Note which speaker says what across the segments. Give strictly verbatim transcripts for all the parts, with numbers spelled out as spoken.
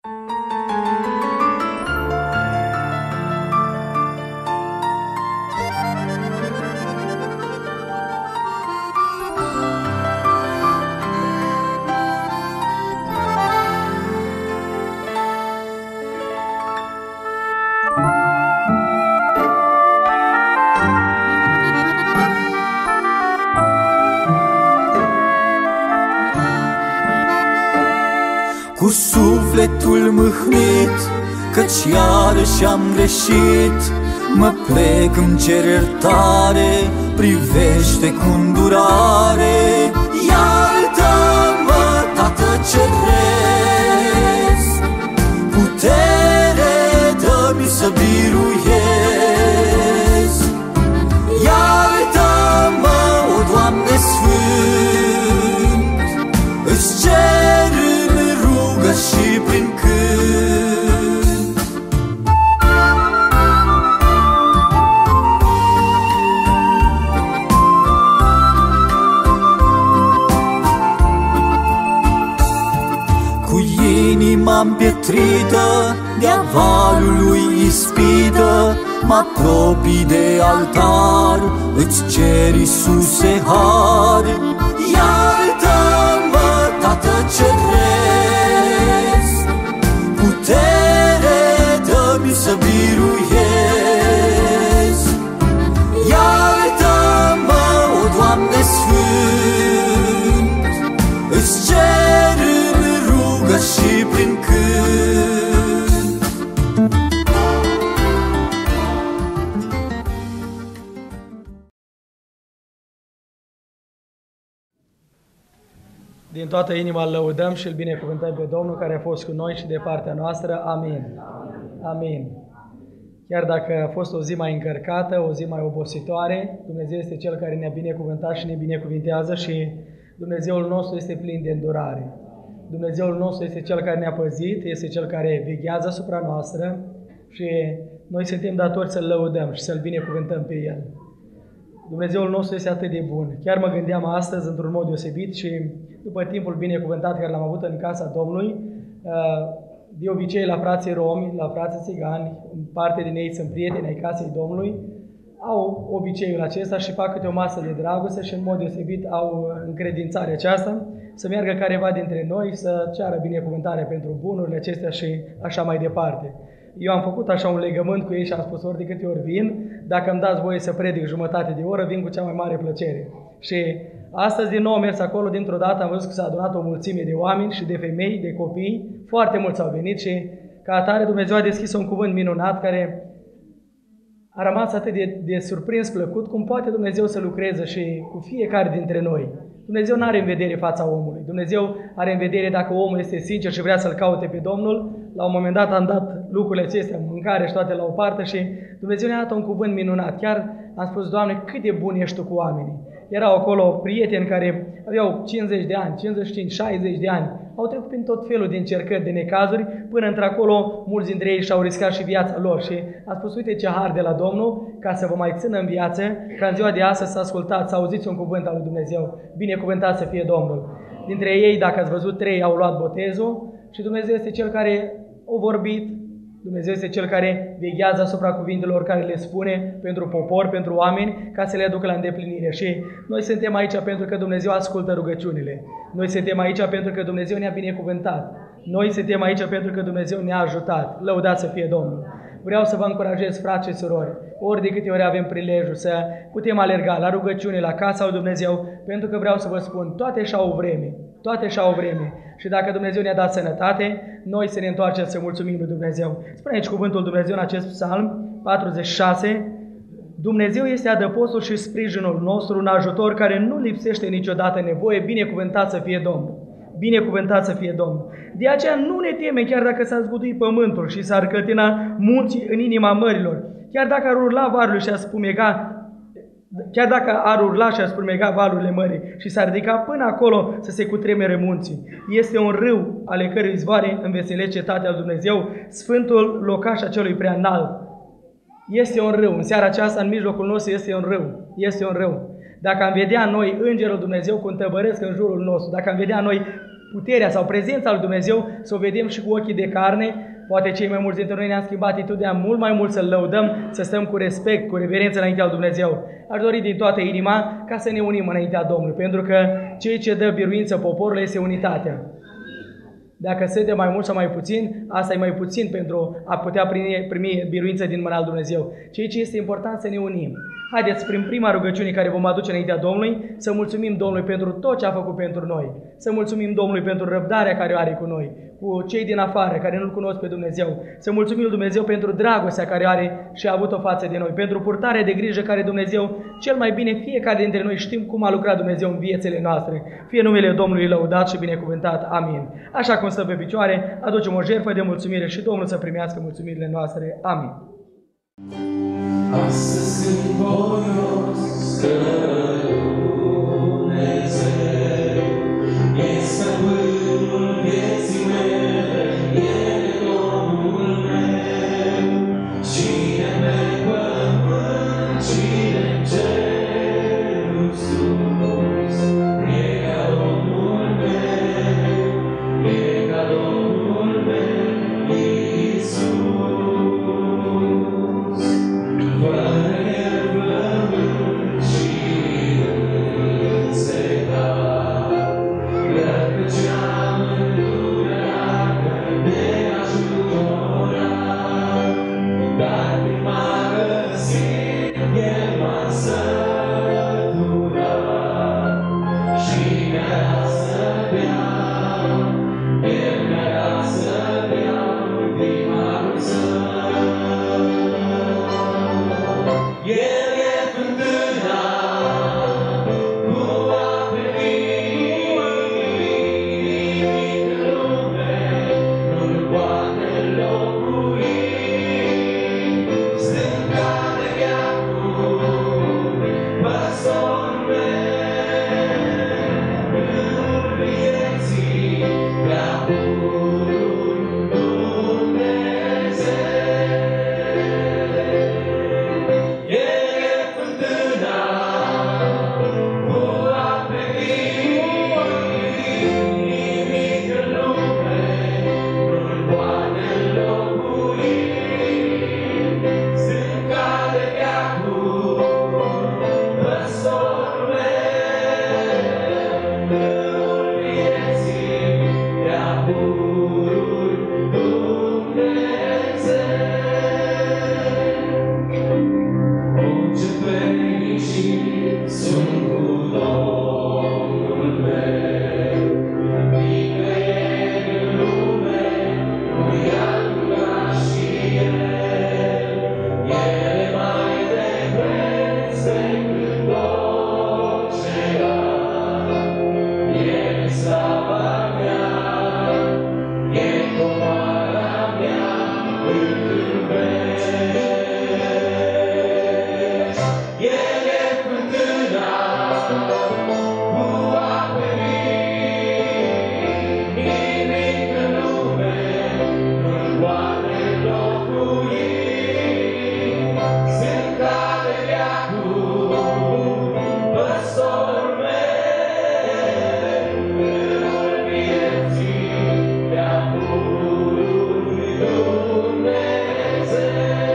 Speaker 1: Cu sufletul mâhnit, căci iarăși am greșit, mă plec, îmi cer iertare, privește cu îndurare. Iartă-mă, Tată Ceresc, putere dă-mi să biruiesc. Iartă-mă, o Doamne Sfânt, îți cer și prin cânt. Cu inima împietrită de-a valului ispită, mă apropii de altar, îți cer, Iisuse, har. Iartă-mă, Tată Ceresc, putere dă-mi să biruiesc. Iartă-mă, o Doamne Sfânt, îți cer în rugă și prin cânt.
Speaker 2: Din toată inima îl lăudăm și îl binecuvântăm pe Domnul care a fost cu noi și de partea noastră. Amin. Amin. Chiar dacă a fost o zi mai încărcată, o zi mai obositoare, Dumnezeu este Cel care ne-a binecuvântat și ne binecuvintează și Dumnezeul nostru este plin de îndurare. Dumnezeul nostru este Cel care ne-a păzit, este Cel care veghează asupra noastră și noi suntem datori să-L lăudăm și să-L binecuvântăm pe El. Dumnezeul nostru este atât de bun. Chiar mă gândeam astăzi într-un mod deosebit și după timpul binecuvântat care l-am avut în casa Domnului, de obicei la frații romi, la frații țigani, parte din ei sunt prieteni ai casei Domnului, au obiceiul acesta și fac câte o masă de dragoste și în mod deosebit au încredințarea aceasta să meargă careva dintre noi să ceară binecuvântare pentru bunurile acestea și așa mai departe. Eu am făcut așa un legământ cu ei și am spus ori de câte ori vin, dacă îmi dați voie să predic jumătate de oră, vin cu cea mai mare plăcere. Și astăzi din nou am mers acolo, dintr-o dată am văzut că s-a adunat o mulțime de oameni și de femei, de copii, foarte mulți au venit și ca atare Dumnezeu a deschis un cuvânt minunat care a rămas atât de, de surprins, plăcut, cum poate Dumnezeu să lucreze și cu fiecare dintre noi. Dumnezeu nu are în vedere fața omului. Dumnezeu are în vedere dacă omul este sincer și vrea să-L caute pe Domnul. La un moment dat am dat lucrurile acestea, mâncare și toate la o parte și Dumnezeu ne-a dat un cuvânt minunat. Chiar am spus, Doamne, cât de bun ești Tu cu oamenii. Erau acolo prieteni care aveau cincizeci de ani, cincizeci și cinci, șaizeci de ani. Au trecut prin tot felul de încercări, de necazuri, până într-acolo mulți dintre ei și-au riscat și viața lor. Și a spus, uite ce har de la Domnul, ca să vă mai țină în viață, ca în ziua de astăzi să ascultați, să auziți un cuvânt al lui Dumnezeu. Binecuvântat să fie Domnul. Dintre ei, dacă ați văzut, trei au luat botezul și Dumnezeu este Cel care a vorbit, Dumnezeu este Cel care veghează asupra cuvintelor care le spune pentru popor, pentru oameni, ca să le aducă la îndeplinire. Și noi suntem aici pentru că Dumnezeu ascultă rugăciunile. Noi suntem aici pentru că Dumnezeu ne-a binecuvântat. Noi suntem aici pentru că Dumnezeu ne-a ajutat. Lăudat să fie Domnul! Vreau să vă încurajez, frați și surori, ori de câte ori avem prilejul să putem alerga la rugăciune, la casa lui Dumnezeu, pentru că vreau să vă spun, toate și-au vreme. Toate și-au vreme. Și dacă Dumnezeu ne-a dat sănătate, noi să ne întoarcem să mulțumim lui Dumnezeu. Spune aici cuvântul Dumnezeu în acest psalm patruzeci și șase. Dumnezeu este adăpostul și sprijinul nostru, un ajutor care nu lipsește niciodată nevoie. Binecuvântat să fie Domnul. Binecuvântat să fie Domnul. De aceea nu ne teme, chiar dacă s-a zgudui pământul și s-ar cătina munții în inima mărilor. Chiar dacă ar urla valurile și ar spumega, chiar dacă ar urla și ar spumega valurile mării și s-ar ridica până acolo să se cutremere munții. Este un râu ale cărui izvoare înveselește cetatea lui Dumnezeu, sfântul locaș acelui prea înalt. Este un râu. În seara aceasta, în mijlocul nostru, este un râu. Este un râu. Dacă am vedea noi Îngerul Dumnezeu cum tăbăresc în jurul nostru, dacă am vedea noi puterea sau prezența lui Dumnezeu, să o vedem și cu ochii de carne. Poate cei mai mulți dintre noi ne-am schimbat atitudinea mult mai mult să-L lăudăm, să stăm cu respect, cu reverență înaintea lui Dumnezeu. Aș dori din toată inima ca să ne unim înaintea Domnului, pentru că ceea ce dă biruință poporului este unitatea. Dacă suntem mai mult sau mai puțin, asta e mai puțin pentru a putea primi, primi biruință din mâna lui Dumnezeu. Ceea ce este important să ne unim. Haideți, prin prima rugăciune care vom aduce înaintea Domnului, să mulțumim Domnului pentru tot ce a făcut pentru noi. Să mulțumim Domnului pentru răbdarea care o are cu noi, cu cei din afară care nu-L cunosc pe Dumnezeu. Să mulțumim lui Dumnezeu pentru dragostea care are și a avut-o față de noi, pentru purtarea de grijă care Dumnezeu, cel mai bine fiecare dintre noi știm cum a lucrat Dumnezeu în viețile noastre. Fie numele Domnului lăudat și binecuvântat. Amin. Așa cum stăm pe picioare, aducem o jertfă de mulțumire și Domnul să primească mulțumirile noastre. Amin.
Speaker 3: Astăzi sunt voios că Dumnezeu e stăpânul vieții mele, e Domnul meu. Cine pe pământ, cine în cerul sus, e ca Domnul meu, e ca Domnul meu, Iisus. Fără el flământ și însetat, rătăceam îndurată, neajutorat. Dar când m-a găsit, el m-a săturat și mi-a dat să beau, el mi-a dat să beau din harul său. El e fântâna cu ape vii, nimic în lume nu-l poate înlocui. Stânca de veacul, păstorul meu, râul vieții, prea purul Dumnezeu. El e fântâna cu ape vii, nimic în lume nu-l poate înlocui. Stânca de veacul, păstorul meu, râul vieții, prea purul Dumnezeu. O, ce fericit sunt cu Domnul meu, nicăieri în lume nu-i altura și el. El e mai de preț decât orice alt. El e slava mea, e comoara mea până în veci. El e fântâna cu ape vii, nimic în lume nu-l poate înlocui. Stânca de veacul, păstorul meu, râul vieții, prea purul Dumnezeu.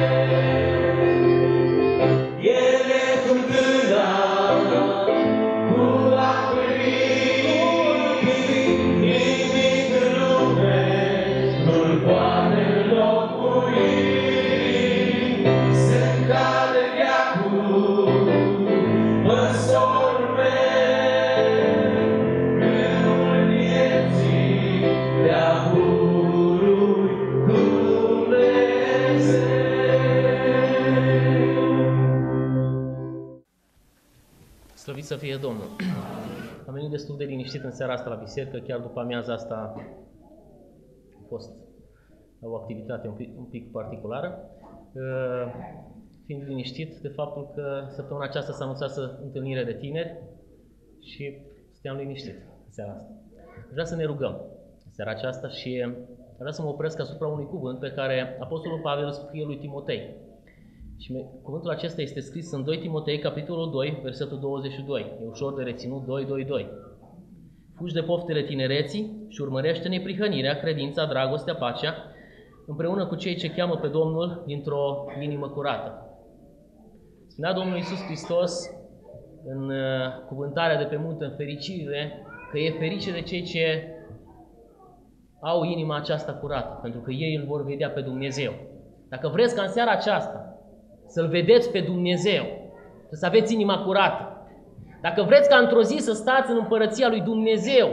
Speaker 3: El e fântâna cu ape vii, nimic în lume nu-l poate înlocui. Stânca de veacul, păstorul meu, râul vieții, prea purul Dumnezeu.
Speaker 4: Slăvit să fie Domnul! Am venit destul de liniștit în seara asta la biserică, chiar după amiaza asta a fost o activitate un pic, un pic particulară. Fiind liniștit de faptul că săptămâna aceasta s-a anunțat întâlnire de tineri și stăteam liniștit în seara asta. Vreau să ne rugăm în seara aceasta și vreau să mă opresc asupra unui cuvânt pe care Apostolul Pavel îl scrie lui Timotei. Și cuvântul acesta este scris în doi Timotei, capitolul doi, versetul douăzeci și doi. E ușor de reținut, doi, doi, doi. fugi de poftele tinereții și urmărește neprihănirea, credința, dragostea, pacea, împreună cu cei ce cheamă pe Domnul dintr-o inimă curată. Spunea Domnul Iisus Hristos în cuvântarea de pe munte, în fericire, că e ferice de cei ce au inima aceasta curată, pentru că ei îl vor vedea pe Dumnezeu. Dacă vreți ca în seara aceasta să-L vedeți pe Dumnezeu, să aveți inima curată, dacă vreți ca într-o zi să stați în împărăția lui Dumnezeu,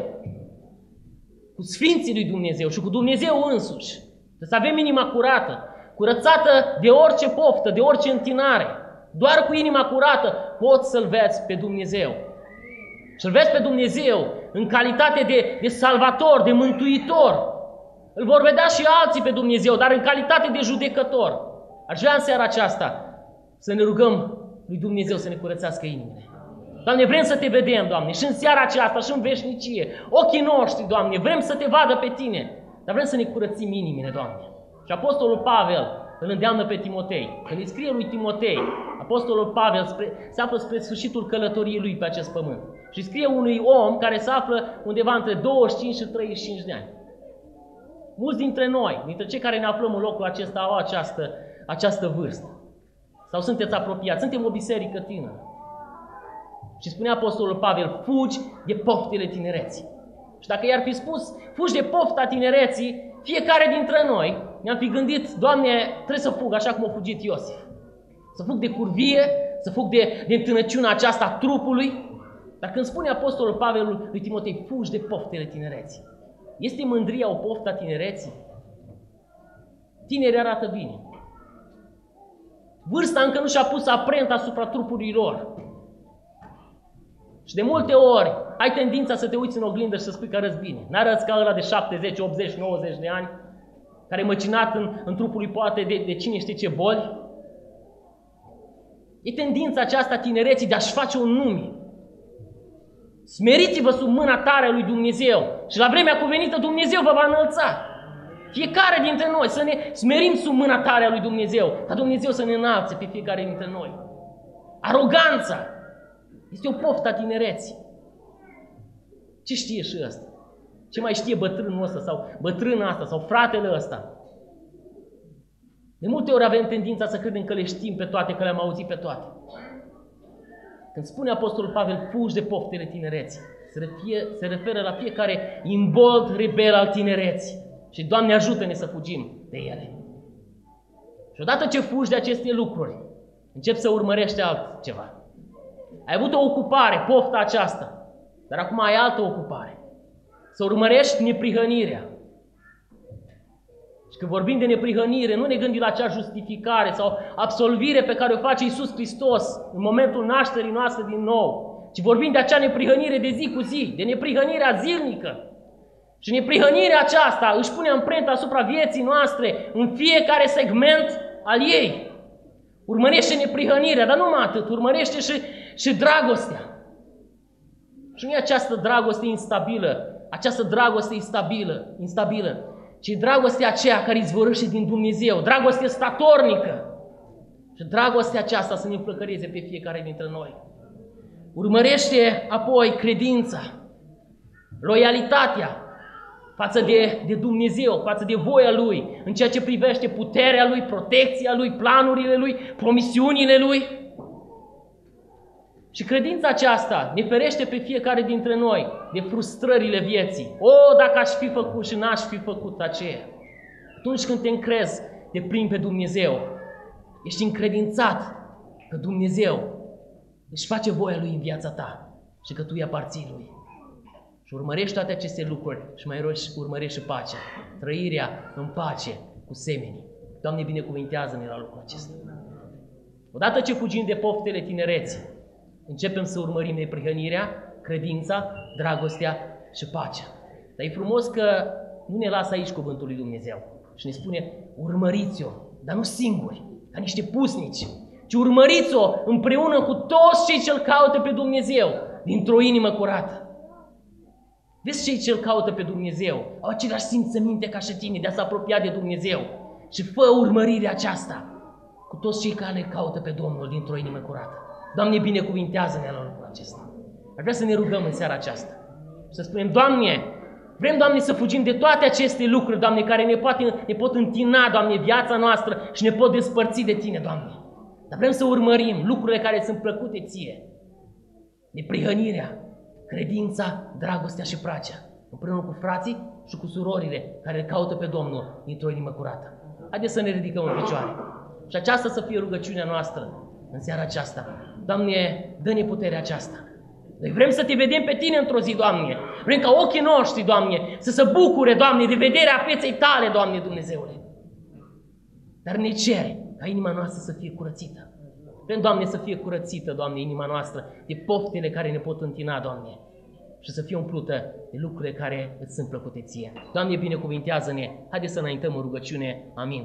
Speaker 4: cu Sfinții lui Dumnezeu și cu Dumnezeu însuși, să avem inima curată, curățată de orice poftă, de orice întinare, doar cu inima curată poți să-L vezi pe Dumnezeu. Și-L vezi pe Dumnezeu în calitate de, de salvator, de mântuitor. Îl vor vedea și alții pe Dumnezeu, dar în calitate de judecător. Aș vrea în seara aceasta să ne rugăm lui Dumnezeu să ne curățească inimile. Doamne, vrem să te vedem, Doamne, și în seara aceasta, și în veșnicie. Ochii noștri, Doamne, vrem să te vadă pe Tine, dar vrem să ne curățim inimile, Doamne. Și Apostolul Pavel îl îndeamnă pe Timotei. Când îi scrie lui Timotei, Apostolul Pavel spre, se află spre sfârșitul călătoriei lui pe acest pământ. Și scrie unui om care se află undeva între douăzeci și cinci și treizeci și cinci de ani. Mulți dintre noi, dintre cei care ne aflăm în locul acesta, au această, această vârstă. Sau sunteți apropiați, suntem o biserică tânără. Și spunea Apostolul Pavel, fugi de poftele tinereții. Și dacă i-ar fi spus, fugi de pofta tinereții, fiecare dintre noi ne-am fi gândit, Doamne, trebuie să fug așa cum a fugit Iosif. Să fug de curvie, să fug de, de întânăciunea aceasta a trupului. Dar când spune Apostolul Pavel lui Timotei, fugi de poftele tinereții, este mândria o poftă a tinereții? Tinerii arată bine. Vârsta încă nu și-a pus amprenta asupra trupului lor. Și de multe ori ai tendința să te uiți în oglindă și să spui că arăți bine. N-arăți ca ăla de șaptezeci, optzeci, nouăzeci de ani, care e măcinat în, în trupul lui poate de, de cine știe ce boli. E tendința aceasta a tinereții de a-și face un nume. Smeriți-vă sub mâna tare a lui Dumnezeu și la vremea cuvenită Dumnezeu vă va înălța. Fiecare dintre noi să ne smerim sub mâna tare a lui Dumnezeu, ca Dumnezeu să ne înalțe pe fiecare dintre noi. Aroganța este o poftă a tinereții. Ce știe și ăsta? Ce mai știe bătrânul ăsta sau bătrâna asta sau fratele ăsta? De multe ori avem tendința să credem că le știm pe toate, că le-am auzit pe toate. Când spune Apostolul Pavel, fugi de poftele tinereții, se, refie, se referă la fiecare imbold rebel al tinereții. Și Doamne ajută-ne să fugim de ele. Și odată ce fugi de aceste lucruri, începi să urmărești altceva. Ai avut o ocupare, pofta aceasta, dar acum ai altă ocupare. Să urmărești neprihănirea. Și când vorbim de neprihănire, nu ne gândim la acea justificare sau absolvire pe care o face Iisus Hristos în momentul nașterii noastre din nou, ci vorbim de acea neprihănire de zi cu zi, de neprihănirea zilnică. Și neprihănirea aceasta își pune amprenta asupra vieții noastre în fiecare segment al ei. Urmărește neprihănirea, dar nu numai atât, urmărește și, și dragostea. Și nu e această dragoste instabilă, această dragoste instabilă, instabilă, ci dragostea aceea care izvorăște din Dumnezeu, dragoste statornică. Și dragostea aceasta să ne înflăcăreze pe fiecare dintre noi. Urmărește apoi credința, loialitatea față de, de Dumnezeu, față de voia Lui, în ceea ce privește puterea Lui, protecția Lui, planurile Lui, promisiunile Lui. Și credința aceasta ne ferește pe fiecare dintre noi de frustrările vieții. O, dacă aș fi făcut și n-aș fi făcut aceea. Atunci când te încrezi, te plimbi pe Dumnezeu, ești încredințat că Dumnezeu își face voia Lui în viața ta și că tu îi aparții Lui. Și urmărești toate aceste lucruri și mai urmărești și pacea, trăirea în pace cu semenii. Doamne, binecuvintează-ne la lucrul acesta. Odată ce fugim de poftele tinereții, începem să urmărim neprihănirea, credința, dragostea și pacea. Dar e frumos că nu ne lasă aici cuvântul lui Dumnezeu și ne spune, urmăriți-o, dar nu singuri, ca niște pusnici, ci urmăriți-o împreună cu toți cei ce-L caută pe Dumnezeu, dintr-o inimă curată. Vezi cei ce-L caută pe Dumnezeu, au același simțăminte ca și tine de a se apropia de Dumnezeu și fă urmărirea aceasta cu toți cei care le caută pe Domnul dintr-o inimă curată. Doamne, binecuvintează-ne la lucrul acesta. Aș vrea să ne rugăm în seara aceasta. Să spunem, Doamne, vrem, Doamne, să fugim de toate aceste lucruri, Doamne, care ne, poate, ne pot întina, Doamne, viața noastră și ne pot despărți de Tine, Doamne. Dar vrem să urmărim lucrurile care sunt plăcute Ție. Neprihănirea, credința, dragostea și pacea, împreună cu frații și cu surorile care îl caută pe Domnul dintr-o inimă curată. Haideți să ne ridicăm în picioare. Și aceasta să fie rugăciunea noastră în seara aceasta. Doamne, dă-ne puterea aceasta. Noi vrem să Te vedem pe Tine într-o zi, Doamne. Vrem ca ochii noștri, Doamne, să se bucure, Doamne, de vederea feței Tale, Doamne Dumnezeule. Dar ne cere ca inima noastră să fie curățită. Vrem, Doamne, să fie curățită, Doamne, inima noastră de poftele care ne pot întina, Doamne. Și să fie umplută de lucrurile care îți sunt plăcute Ție. Doamne, binecuvintează-ne. Haideți să înaintăm în rugăciune. Amin.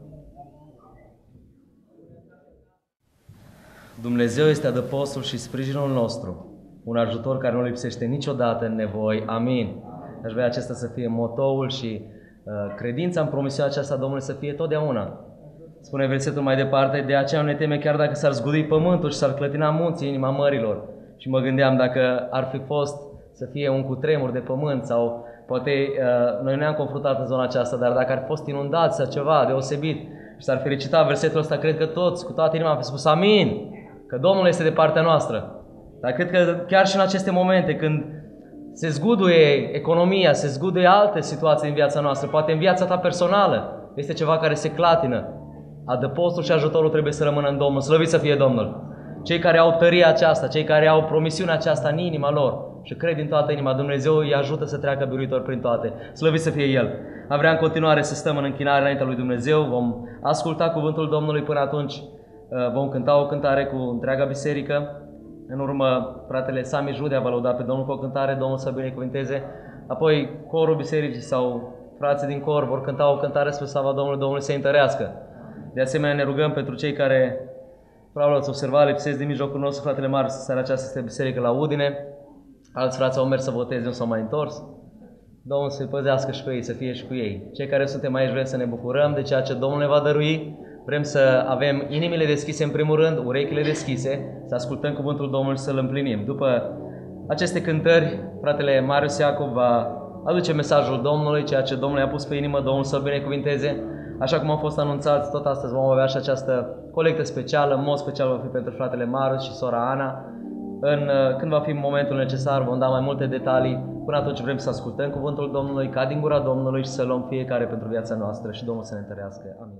Speaker 5: Dumnezeu este adăpostul și sprijinul nostru, un ajutor care nu lipsește niciodată în nevoi. Amin. Aș vrea acesta să fie motoul și uh, credința în promisiunea aceasta Domnului să fie totdeauna. Spune versetul mai departe, de aceea nu ne teme chiar dacă s-ar zgudui pământul și s-ar clătina munții inima mărilor. Și mă gândeam dacă ar fi fost să fie un cutremur de pământ sau poate uh, noi nu ne-am confruntat în zona aceasta, dar dacă ar fi fost inundat sau ceva deosebit și s-ar fi recitat versetul ăsta, cred că toți, cu toată inima, am fi spus amin, că Domnul este de partea noastră. Dar cred că chiar și în aceste momente când se zguduie economia, se zguduie alte situații în viața noastră, poate în viața ta personală este ceva care se clatină, adăpostul și ajutorul trebuie să rămână în Domnul, slăvit să fie Domnul. Cei care au tăria aceasta, cei care au promisiunea aceasta în inima lor și cred din toată inima, Dumnezeu îi ajută să treacă biruitor prin toate. Slăvit să fie El. Am vrea în continuare să stăm în închinare înaintea lui Dumnezeu, vom asculta cuvântul Domnului, până atunci vom cânta o cântare cu întreaga biserică. În urmă, fratele Sami Judea va lăuda pe Domnul cu o cântare, Domnul să binecuvinteze. Apoi corul bisericii sau frații din cor vor cânta o cântare spre slava Domnului, Domnul să-i întărească. De asemenea ne rugăm pentru cei care, probabil ați observat, lipsesc din mijlocul nostru, fratele Marius, seara aceasta este biserică la Udine. Alți frați au mers să voteze, nu s-au mai întors. Domnul să-i păzească și pe ei, să fie și cu ei. Cei care suntem aici vrem să ne bucurăm de ceea ce Domnul ne va dărui. Vrem să avem inimile deschise în primul rând, urechile deschise, să ascultăm cuvântul Domnului și să-l împlinim. După aceste cântări, fratele Marius Iacob va aduce mesajul Domnului, ceea ce Domnul i-a pus pe inimă, Domnul să-l binecuvinteze. Așa cum au fost anunțați, tot astăzi vom avea și această colectă specială, în mod special va fi pentru fratele Marius și sora Ana. În, când va fi momentul necesar, vom da mai multe detalii. Până atunci vrem să ascultăm cuvântul Domnului, ca din gura Domnului și să luăm fiecare pentru viața noastră și Domnul să ne întărească. Amin.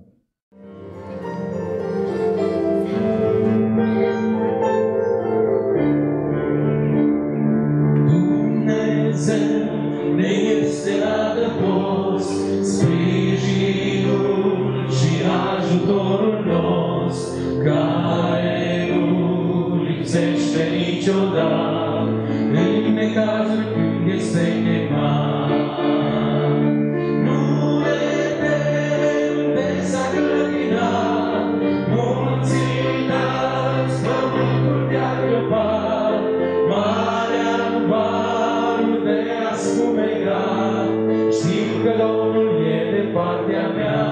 Speaker 3: Dumnezeu ne este adăpost, sprijinul și ajutorul nostru, care nu lipsește niciodată, în necazuri când este nemat. Nu ne temem de s-a clătinat, munții înalți, pământul de-a grăbat, marea valul de a spumega, știu că Domnul e de partea mea.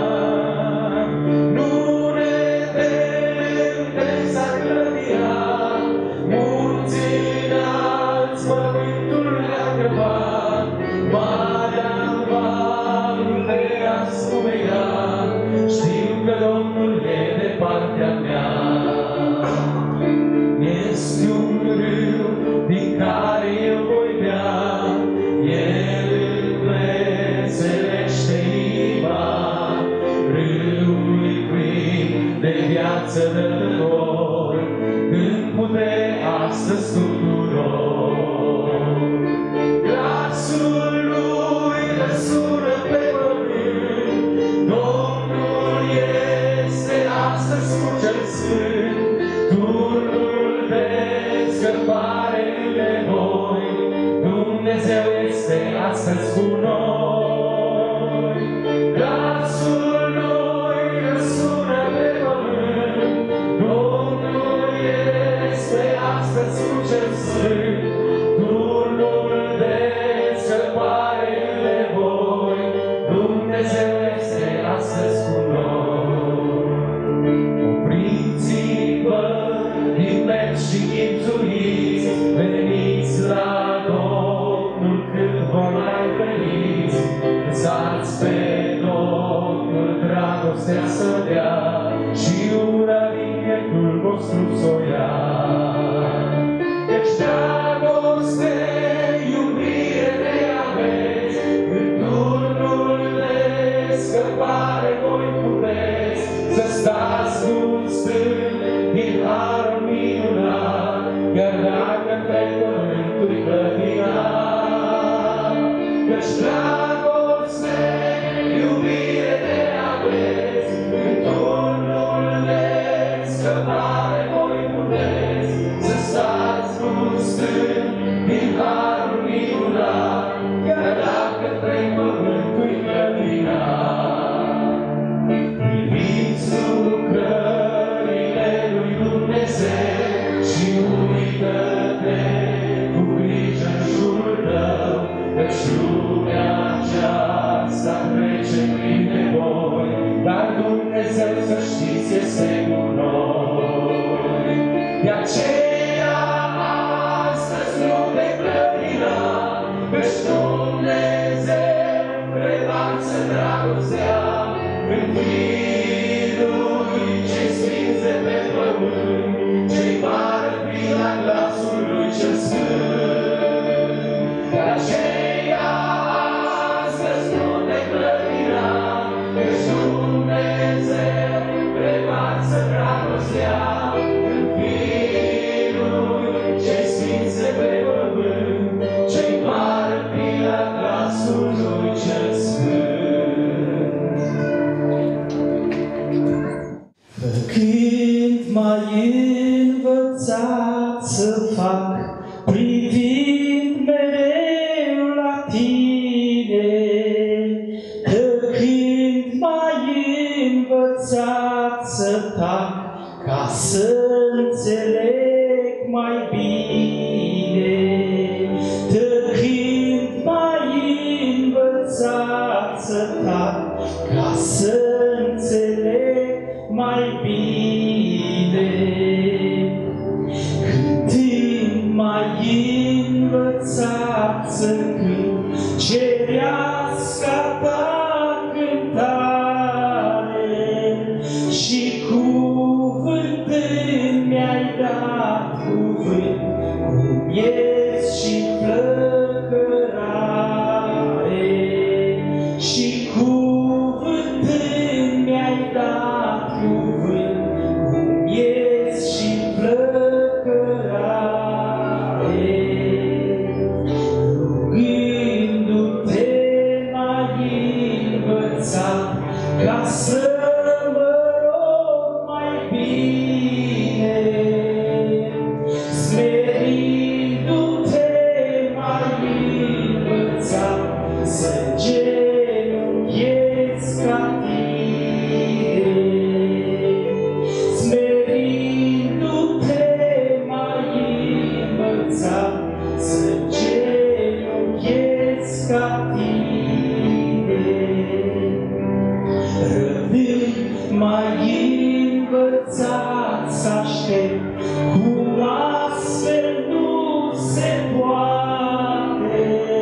Speaker 3: Nu ne temem de s-a clătinat, munții înalți, pământul de-a grăbat, marea valul de a spumega, știu că Domnul e de partea mea. Este un râu din care eu voi bea, El îmi veselește inima, râul plin de viață dătător, când putere astăzi tuturor. Glasul lui răsună pe pământ, Domnul este astăzi cu cel sfânt, turnul de scăpare în nevoi, Dumnezeu este astăzi cu noi. Glasul lui răsună pe pământ, Domnul este astăzi cu cel dragostea să dea și una din pieptul nostru s-o ia. Deci dragoste, iubire de aveți, în turnul de scăpare voi puteți să stați gustând din harul minunat, chiar dacă pe pământuri clătinat. Deci dragoste, iubire de aveți, în turnul de scăpare voi puteți să stați gustând din harul minunat, chiar dacă pe pământuri clătinat. Priviți lucrările lui Dumnezeu și uită-te cu grijă în jurul tău, căci lumea aceasta trece prin nevoi, dar Dumnezeu, să știți, este cu noi. De aceea astăzi nu te clătina, căci Dumnezeu prevață dragostea în fiii Lui cei sfinți de pe pământ, cei mari prin la glasul Lui cel sfânt. De aceea astăzi nu te clătina, căci Dumnezeu prevață dragostea în fiii Lui cei sfinți de pe pământ, cei mari prin la glasul Lui cel sfânt.
Speaker 6: Când m-ai învățat să fac, privind mereu la tine, că când m-ai învățat să tac, ca să înțeleg mai bine, că când m-ai învățat să tac, ca să înțeleg mai bine, cântând m-ai învățat să cânt cereasca ta cântare și cuvântând mi-ai dat cuvânt, cum ești și flăcărare și cuvântând mi-ai dat cuvânt, cum ești și flăcărare. Rugându-te m-ai învățat ca să mă rog mai bine, smerindu-te m-ai învățat să genunchezi ca tine, smerindu-te m-ai învățat să genunchezi ca tine, răbdând m-ai învățat să aștept, cum astfel nu se poate,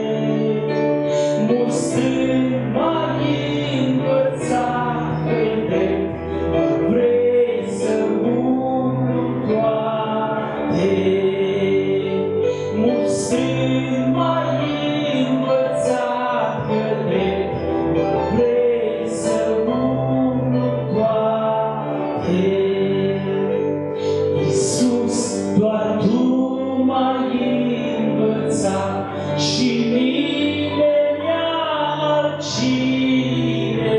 Speaker 6: mustând m-ai învățat că-i drept, mă vrei să umplu toate, mustând m-ai învățat că-i drept, mă vrei să umplu toate. Iisus, doar Tu m-ai învățat și nimeni altcine.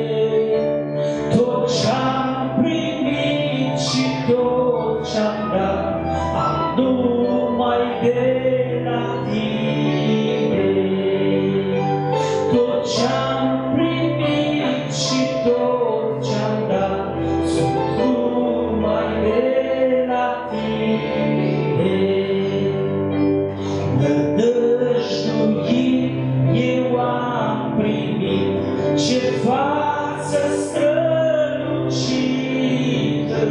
Speaker 6: Tot ce-am primit și tot ce-am dat, am numai de la Tine. Tot ce-am primit și tot ce-am dat, sunt numai de la Tine. Nădăjduit eu am primit, ce față strălucită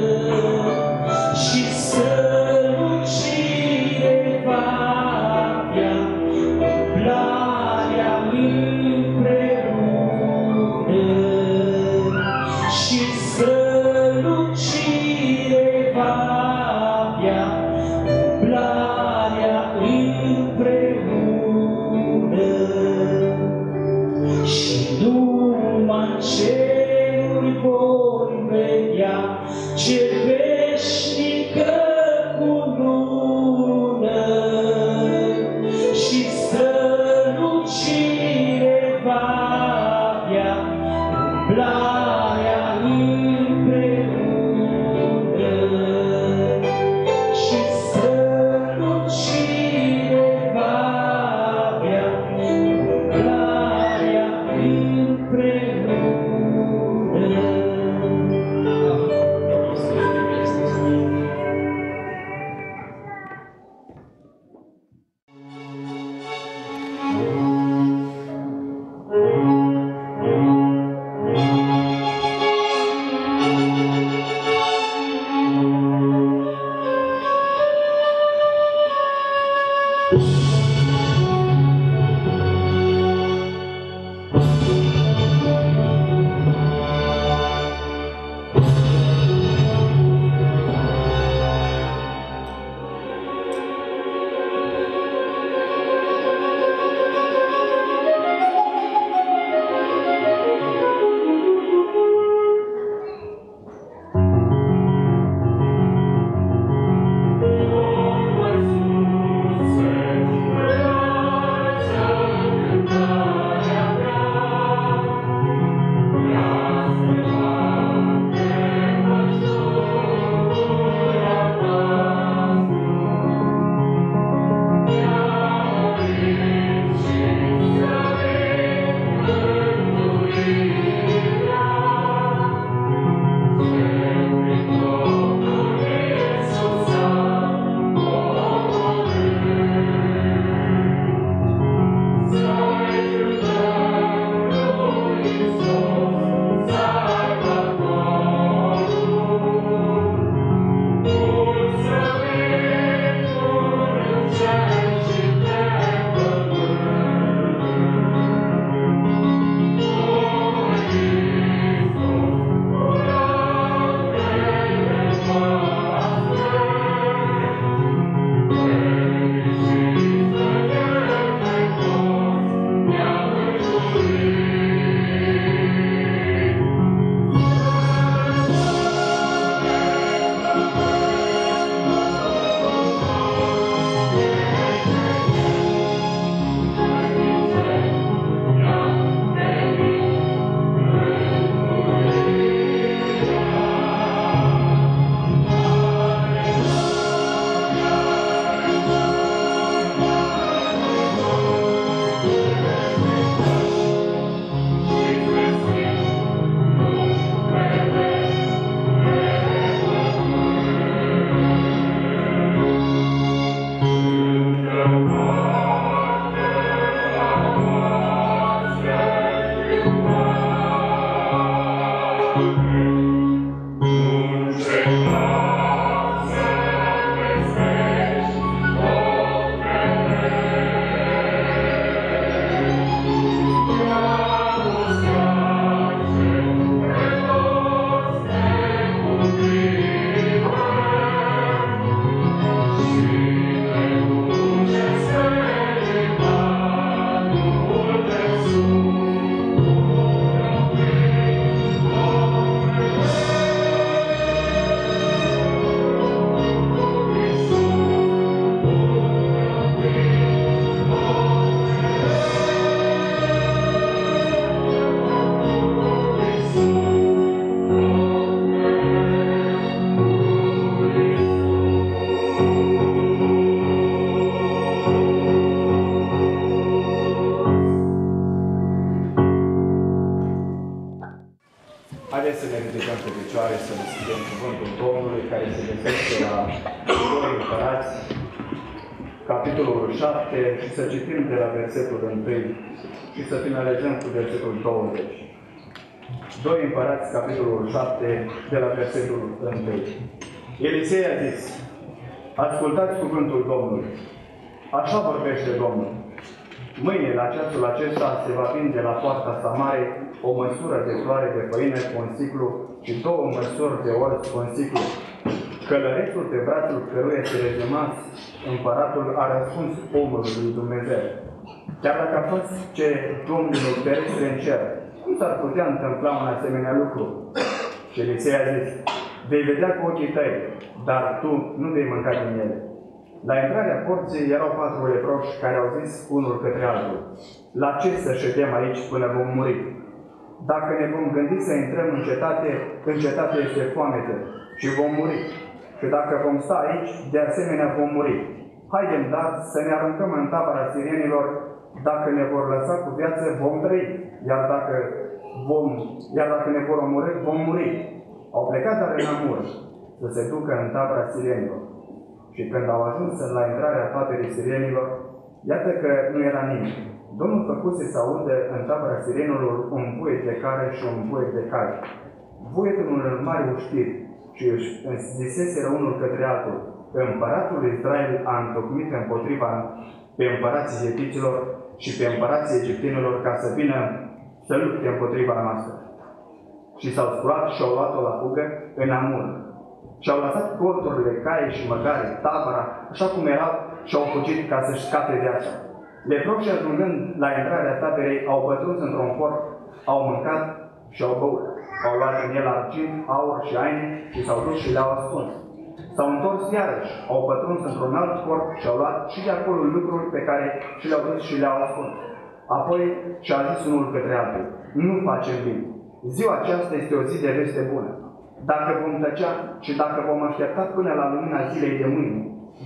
Speaker 6: și strălucire va avea umblarea împreună. voi vedea ce veșnică cunună și strălucire va avea umblarea împreună și strălucire va avea umblarea împreună.
Speaker 7: Haideți să ne ridicăm pe picioare, să deschidem cuvântul Domnului, care se găsește la doi Împărați, capitolul șapte, și să citim de la versetul unu și să finalizăm cu versetul douăzeci. doi Împărați, capitolul șapte, de la versetul unu. Elisei a zis: ascultați cuvântul Domnului. Așa vorbește Domnul. Mâine, la ceasul acesta, se va vinde la poarta Samarei o măsură de floare de făină cu un siclu și două măsuri de orz cu un siclu. Călărețul pe brațul căruia se rezumați, împăratul a răspuns omului lui Dumnezeu: chiar dacă a fost ce Domnul ferestre în cer, Cum s-ar putea întâmpla un asemenea lucru? Și Elisei a zis, vei vedea cu ochii tăi, dar tu nu vei mânca din ele. La intrarea porții erau patru leproși care au zis unul către altul, la ce să ședem aici până vom muri? Dacă ne vom gândi să intrăm în cetate, în cetate este foamete și vom muri. Și dacă vom sta aici, de asemenea vom muri. Haidem, dar, să ne aruncăm în tabăra sirienilor, dacă ne vor lăsa cu viață, vom trăi, iar dacă, vom, iar dacă ne vor omorî, vom muri. Au plecat dar în Amur să se ducă în tabăra sirienilor. Și când au ajuns la intrarea taberei sirienilor, iată că nu era nimeni. Domnul făcuse să audă în tabăra sirienilor un buiet de care și un buiet de cai. Buietul unul mare uștir și își ziseseră unul către altul, Împăratul Israel a întocmit împotriva pe împărații egipților și pe împărații egiptenilor ca să vină să lupte împotriva noastră. Și s-au sculat și au luat-o la fugă în Amur. Și-au lăsat corturile, caie și măgare, tabăra, așa cum erau, și au fugit ca să-și scape viața. Leproșii, ajungând la intrarea taberei, au pătruns într-un fort, au mâncat și au băut. Au luat în el argint, aur și aine și s-au dus și le-au ascuns. S-au întors iarăși, au pătruns într-un alt fort și au luat și de acolo lucruri pe care și le-au dus și le-au ascuns. Apoi și-a zis unul către altul, nu facem bine. Ziua aceasta este o zi de veste bună. Dacă vom tăcea și dacă vom aștepta până la lumina zilei de mâine,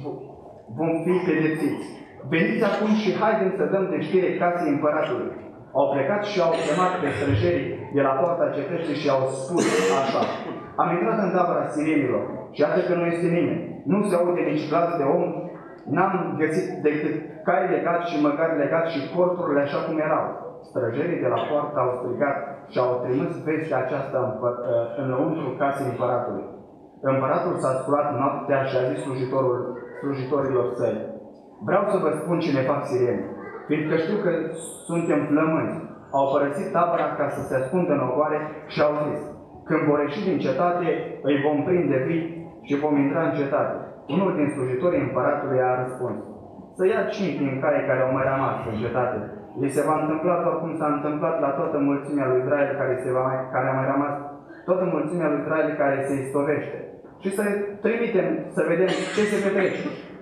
Speaker 7: vom fi pedepsiți. Veniți acum și haidem să dăm de știre casei împăratului. Au plecat și au chemat pe străjerii de la poarta cetății și au spus așa, am intrat în tabăra sirienilor și iată că nu este nimeni. Nu se aude nici glas de om, n-am găsit decât cai legați și măgari legați și corturile așa cum erau. Străjerii de la poartă au strigat și au trimis vestea aceasta înăuntru casei împăratului. Împăratul s-a sculat noaptea și a zis slujitorul, slujitorilor săi, vreau să vă spun ce ne fac sirieni, fiindcă știu că suntem flămânzi. Au părăsit tabăra ca să se ascundă în ogoare și au zis, când vor ieși din cetate, îi vom prinde vii și vom intra în cetate. Unul din slujitorii împăratului a răspuns, să ia cinci din cai care au mai rămas în cetate. Li se va întâmpla doar cum s-a întâmplat la toată mulțimea lui Israel care, se va mai, care a mai rămas, toată mulțimea lui Israel care se istovește. Și să trimitem să vedem ce se petrece.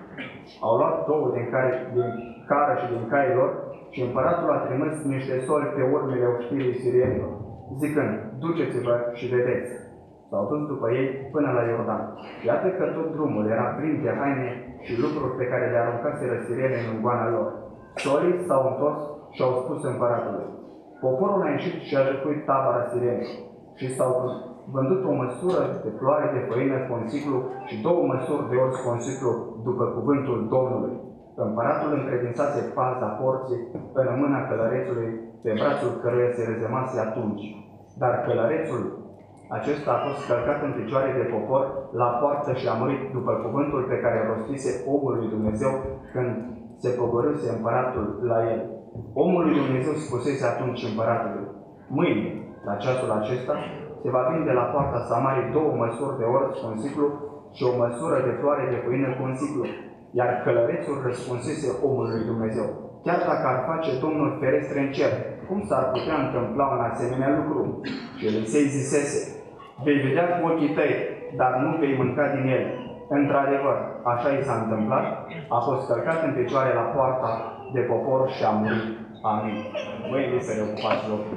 Speaker 7: Au luat două din, care, din cară și din caii lor și împăratul a trimis niște soli pe urmele oștirii sirienilor, zicând, duceți-vă și vedeți. S-au dus după ei până la Iordan. Iată că tot drumul era plin de haine și lucruri pe care le aruncaseră sirienii în goana lor. Solii s-au întors și au spus împăratului, poporul a ieșit și a jefuit tabăra sirienilor și s-au vândut o măsură de floare de făină cu un siclu și două măsuri de orz cu un siclu după cuvântul Domnului. Împăratul încredințase paza porții în mâna călărețului, pe brațul căruia se rezemase atunci. Dar călărețul acesta a fost călcat în picioare de popor la poartă și a murit după cuvântul pe care rostise omul lui Dumnezeu când se pogorâse împăratul la el. Omul lui Dumnezeu spusese atunci împăratului, mâine, la ceasul acesta, se va vinde la poarta Samariei două măsuri de orz cu un siclu și o măsură de floare de pâine cu un siclu. Iar călărețul răspunsese omul lui Dumnezeu, chiar dacă ar face Domnul ferestre în cer, cum s-ar putea întâmpla un asemenea lucru? Și Elisei zisese, vei vedea cu ochii tăi, dar nu vei mânca din ele. Într-adevăr, așa i s-a întâmplat, a fost călcat în picioare la poarta de popor și a murit. Amin. Mâine să ne ocupați locul.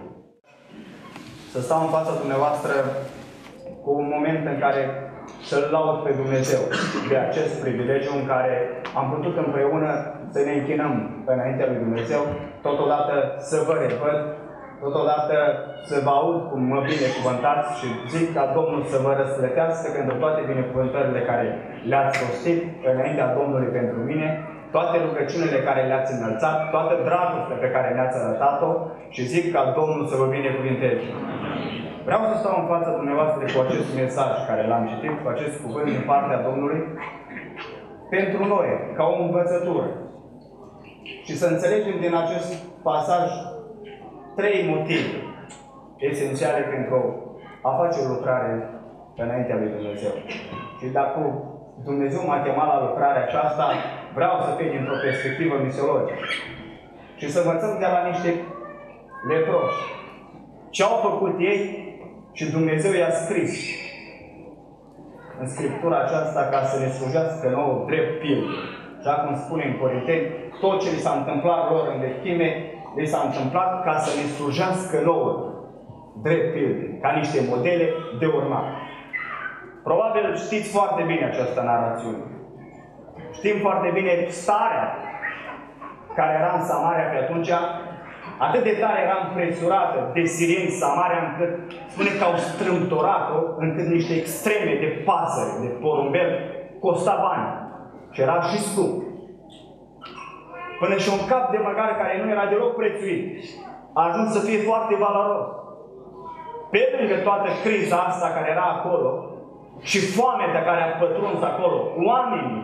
Speaker 7: Să stau în fața dumneavoastră cu un moment în care să-L laud pe Dumnezeu de acest privilegiu în care am putut împreună să ne închinăm înaintea lui Dumnezeu, totodată să vă revăd, totodată să vă aud cum mă binecuvântați și zic ca Domnul să vă răsplătească pentru toate binecuvântările care le-ați rostit înaintea Domnului pentru mine, toate rugăciunile care le-ați înălțat, toată dragostea pe care ne-ați arătat-o și zic ca Domnul să vă binecuvinteze. Vreau să stau în fața dumneavoastră cu acest mesaj care l-am citit, cu acest cuvânt din partea Domnului, pentru noi, ca o învățătură. Și să înțelegem din acest pasaj trei motive esențiale pentru a face o lucrare înaintea lui Dumnezeu. Și dacă Dumnezeu m-a chemat la lucrarea aceasta, vreau să fie dintr-o perspectivă misiologică. Și să învățăm de la niște leproși. ce au făcut ei și Dumnezeu i-a scris în Scriptura aceasta ca să ne slujească nouă drept pildă. Așa cum spune în Corinteni, tot ce li s-a întâmplat lor în vechime, li s-a întâmplat ca să ne slujească nouă drept pildă, ca niște modele de urmat. Probabil știți foarte bine această narațiune. Știm foarte bine starea care era în Samaria pe atunci. Atât de tare era împresurată de sirieni Samaria, încât spune că au strâmtorat-o, încât niște extreme de pasăre, de porumbel, costa bani. Și era și scump. Până și un cap de măgar care nu era deloc prețuit, a ajuns să fie foarte valoros. Pe lângă toată criza asta care era acolo, și foamea care a pătruns acolo, oamenii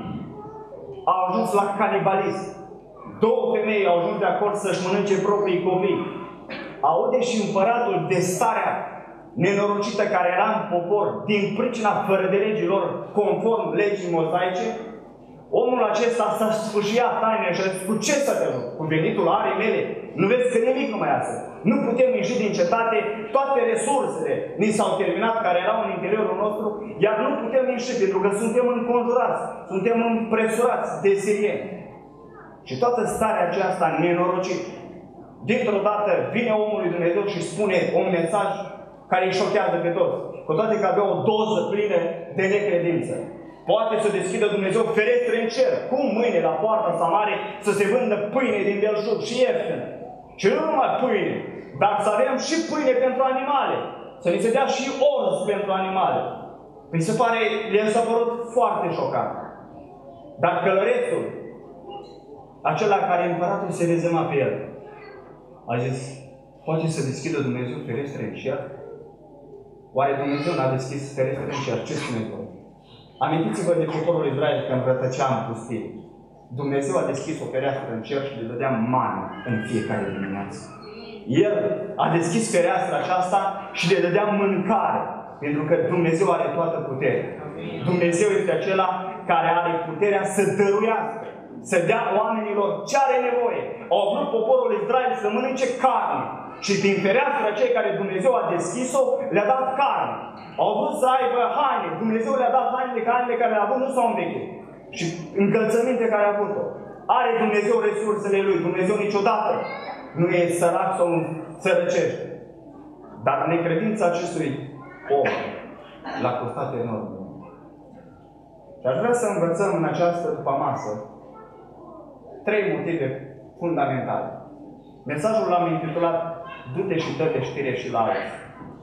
Speaker 7: au ajuns la canibalism. Două femei au ajuns de acord să-și mănânce proprii copii. Aude și împăratul de starea nenorocită care era în popor, din pricina fără de legilor, conform legii mozaice, omul acesta s-a sfâșiat taine și a zis, cu ce să te rog? Cu venitul arei mele? Nu vezi că nimic nu mai iasă. Nu putem ieși din cetate, toate resursele ni s-au terminat care erau în interiorul nostru, iar nu putem ieși pentru că suntem înconjurați, suntem împresurați de sirieni. Și toată starea aceasta nenorocită, dintr-o dată vine omul lui Dumnezeu și spune un mesaj care îi șochează pe toți, cu toate că avea o doză plină de necredință. Poate să deschidă Dumnezeu ferestre în cer. Cum mâine la poarta Samariei să se vândă pâine din belșug și ieftină? Și nu numai pâine, dar să avem și pâine pentru animale. Să ni se dea și orz pentru animale. Mi se pare, le-a s-a părut foarte șocant. Dar călărețul, acela care împăratul se rezema pe el, a zis, poate să deschidă Dumnezeu ferestre în cer? Oare Dumnezeu n-a deschis ferestre în cer? Ce spune Dumnezeu? Amintiți-vă de poporul Israel când rătăcea în pustie. Dumnezeu a deschis o fereastră în cer și le dădea mană în fiecare dimineață. El a deschis fereastra aceasta și le dădea mâncare, pentru că Dumnezeu are toată puterea. Dumnezeu este acela care are puterea să dăruiască, să dea oamenilor ce are nevoie. Au vrut poporul Israel să mănânce carne. Și din fereastra cei care Dumnezeu a deschis-o, le-a dat carne. Au vrut să aibă haine. Dumnezeu le-a dat hainele, că hainele care le-a avut nu s-au învechit. Și încălțăminte care a avut-o. Are Dumnezeu resursele Lui. Dumnezeu niciodată nu e sărac sau sărăcește. Dar necredința acestui om l-a costat enorm. Și aș vrea să învățăm în această după-masă trei motive fundamentale. Mesajul l-am intitulat Du-te și dă de știre și la alții.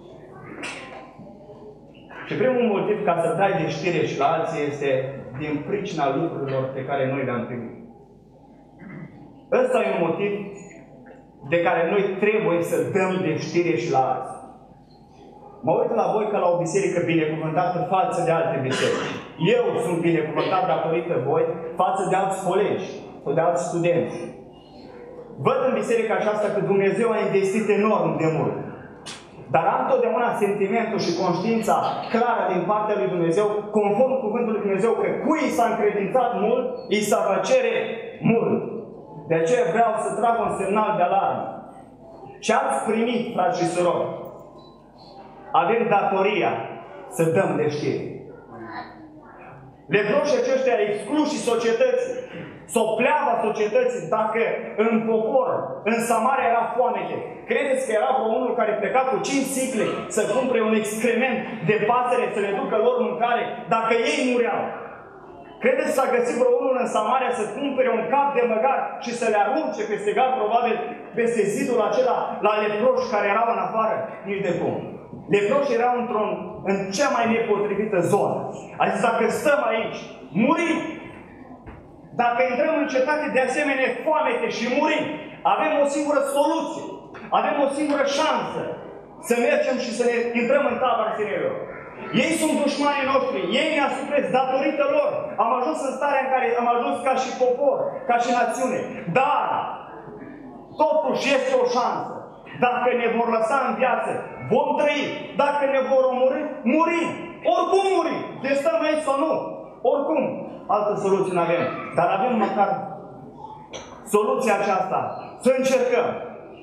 Speaker 7: Și primul motiv ca să dai de știre și la alții este din pricina lucrurilor pe care noi le-am primit. Ăsta e un motiv de care noi trebuie să dăm de știre și la alții. Mă uit la voi ca la o biserică binecuvântată față de alte biserici. Eu sunt binecuvântat datorită voi față de alți colegi sau de alți studenți. Văd în biserica aceasta că Dumnezeu a investit enorm de mult. Dar am totdeauna sentimentul și conștiința clară din partea lui Dumnezeu, conform cuvântului Dumnezeu, că cui s-a încredințat mult, îi s-a va cere mult. De aceea vreau să trag un semnal de alarmă. Ce ați primit, frați și surori, avem datoria să dăm de știre. Leproșii aceștia excluși societății, s-o pleava societății, dacă în popor, în Samaria era foamete, credeți că era vreo unul care pleca cu cinci sicle să cumpere un excrement de pasăre, să le ducă lor mâncare, dacă ei mureau? Credeți că s-a găsit vreo unul în Samaria să cumpere un cap de măgar și să le arunce peste gard, probabil peste zidul acela, la leproși care erau în afară? Nici de cum. Leproșii erau într-o, în cea mai nepotrivită zonă. Adică dacă stăm aici, murim. Dacă intrăm în cetate de asemenea foamete și murim, avem o singură soluție. Avem o singură șansă să mergem și să ne intrăm în tabăra sirienilor. Ei sunt dușmanii noștri, ei ne asupresc, datorită lor. Am ajuns în starea în care am ajuns ca și popor, ca și națiune. Dar, totuși este o șansă. Dacă ne vor lăsa în viață, vom trăi. Dacă ne vor omorî, murim. Oricum murim. Deci stăm aici sau nu. Oricum, altă soluție nu avem. Dar avem măcar soluția aceasta. Să încercăm.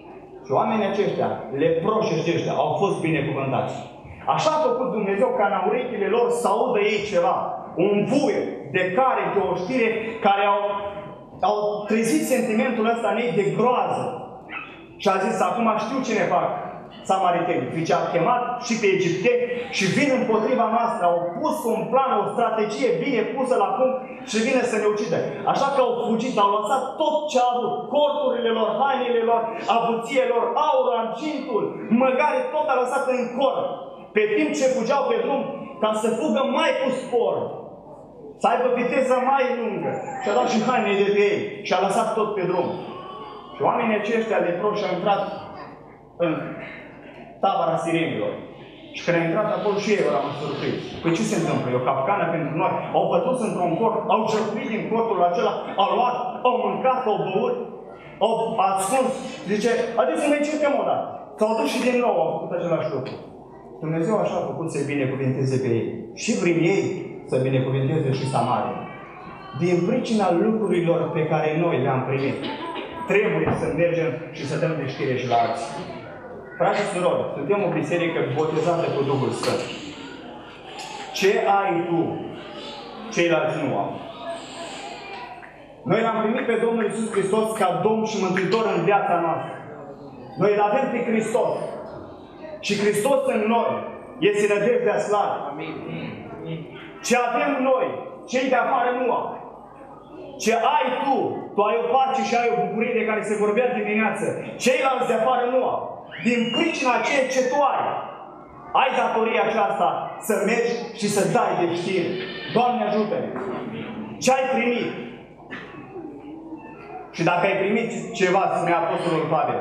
Speaker 7: Și oamenii aceștia, leproși aceștia, au fost binecuvântați. Așa a făcut Dumnezeu ca în urechile lor să audă ei ceva. Un vuie de care, de o știre, care au, au trezit sentimentul ăsta în ei de groază. Și a zis, acum știu ce ne fac samaritenii. Deci a chemat și pe egipteni și vin împotriva noastră. Au pus un plan, o strategie bine pusă la punct și vine să ne ucidă. Așa că au fugit, au lăsat tot ce au avut. Corturile lor, hainele lor, avuție lor, aur, argintul, măgare, tot a lăsat în cor. Pe timp ce fugeau pe drum, ca să fugă mai cu spor, să aibă viteză mai lungă. Și-a dat și hainele de pe ei și a lăsat tot pe drum. Și oamenii aceștia leproși au intrat în tabăra sirenilor. Și când a intrat acolo și ei au rămas surprins. Păi ce se întâmplă? E o capcană pentru noi. Au pătruns într-un cort, au cercuit din cortul acela, au luat, au mâncat, au băut, au ascuns. Zice, haideți să ne încercăm o dată. S-au dus și din nou au făcut același lucru. Dumnezeu așa a făcut să-i binecuvinteze pe ei. Și prin ei să binecuvinteze și Samaria. Din pricina lucrurilor pe care noi le-am primit, trebuie să mergem și să dăm de știre și la alții. Frați și surori, suntem o biserică botezată cu Duhul Sfânt. Ce ai tu, ceilalți nu au. Noi l-am primit pe Domnul Iisus Hristos ca Domn și Mântuitor în viața noastră. Noi îl avem pe Hristos. Și Hristos în noi este nădejdea slavă. Ce avem noi, cei de afară nu au. Ce ai tu, tu ai o pace și ai o bucurie de care se vorbea dimineață. Ceilalți de afară nu au. Din pricina ceea ce tu ai, ai datoria aceasta să mergi și să dai de știre. Doamne ajută-ne! Ce ai primit? Și dacă ai primit ceva, spunea Apostolul Pavel,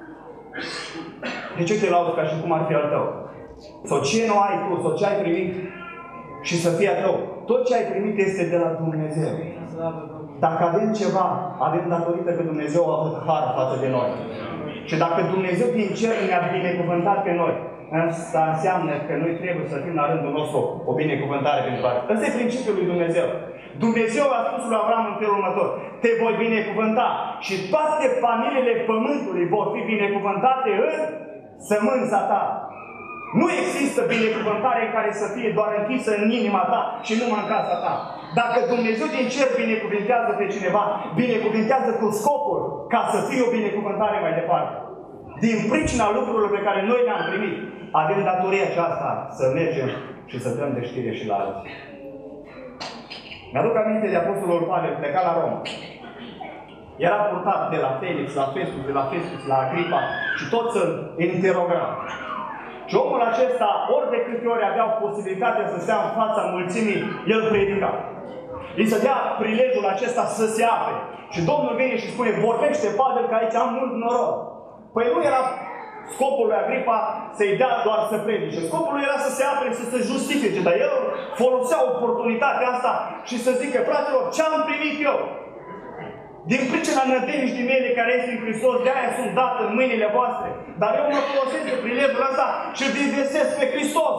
Speaker 7: de ce te lauzi ca și cum ar fi al tău? Sau ce nu ai tu, sau ce ai primit și să fie al tău? Tot ce ai primit este de la Dumnezeu. Dacă avem ceva, avem datorită că Dumnezeu a avut har față de noi. Și dacă Dumnezeu din cer ne-a binecuvântat pe noi, asta înseamnă că noi trebuie să fim la rândul nostru o binecuvântare pentru alții. Ăsta e principiul lui Dumnezeu. Dumnezeu a spus lui Avram în felul următor, te voi binecuvânta și toate familiile pământului vor fi binecuvântate în sămânța ta. Nu există binecuvântare în care să fie doar închisă în inima ta și numai în casa ta. Dacă Dumnezeu din cer binecuvintează pe cineva, binecuvintează cu scopul ca să fie o binecuvântare mai departe. Din pricina lucrurilor pe care noi le-am primit, avem datoria aceasta să mergem și să dăm de știre și la alții. Mi-aduc aminte de Apostolul Pavel, pleca la Roma. Era purtat de la Felix, la Festus, de la Festus, la Agripa și toți îl interoga. Și omul acesta, ori de câte ori aveau posibilitatea să stea în fața mulțimii, el predica. Îi se dea prilejul acesta să se apere. Și Domnul vine și spune, vorbește Pavel că aici am mult noroc. Păi nu era scopul lui Agripa să-i dea doar să predice. Scopul lui era să se apere, să se justifice. Dar el folosea oportunitatea asta și să zică, fraților, ce am primit eu? Din pricina nădejdii mele care este în Hristos, de aia sunt dat în mâinile voastre. Dar eu mă folosesc de prilejul ăsta și îl investesc pe Hristos.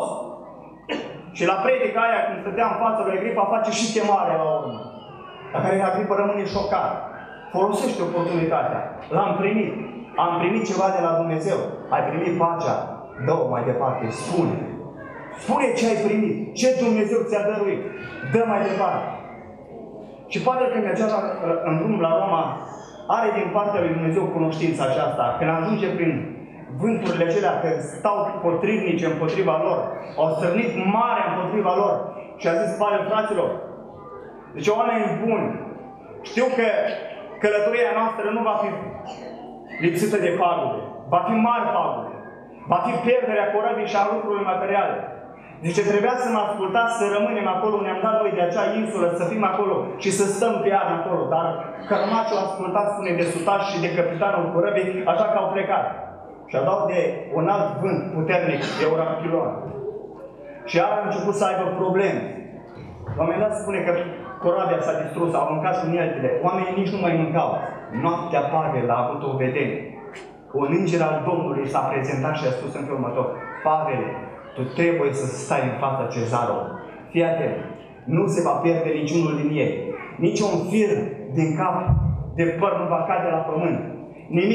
Speaker 7: Și la predica aia, când stătea în fața lui Agripa, face și chemarea la urmă. La care Agripa rămâne șocat. Folosește oportunitatea. L-am primit. Am primit ceva de la Dumnezeu. Ai primit pacea. Dă-o mai departe. Spune. Spune ce ai primit. Ce Dumnezeu ți-a dăruit. Dă mai departe. Și Pavel, când mergea în drum la Roma, are din partea lui Dumnezeu cunoștința aceasta. Când ajunge prin vânturile acelea, că stau potrivnice împotriva lor, au stârnit mare împotriva lor. Și a zis Pavel, fraților, deci oameni buni, știu că călătoria noastră nu va fi lipsită de pagube. Va fi mari pagube. Va fi pierderea corăbii și a lucrurilor materiale. Zice, trebuia să mă ascultați, să rămânem acolo, ne-am dat noi de acea insulă, să fim acolo și să stăm pe iarnă acolo. Dar cărmaciul a ascultat, spune, de sutaș și de capitanul corăbii, așa că au plecat. Și au dat de un alt vânt puternic, de Eurapilon. Și iar au început să aibă probleme. La un moment dat spune că corabia s-a distrus, au mâncat cu ineltele. Oamenii nici nu mai mâncau. Noaptea Pavel a avut o vedere. Un înger al Domnului s-a prezentat și a spus în felul următor, Pavel, tu trebuie să stai în fața cezarului. Fii atent, nu se va pierde niciunul din ei. Nici un fir din cap de păr nu va cade la pământ. Nimic.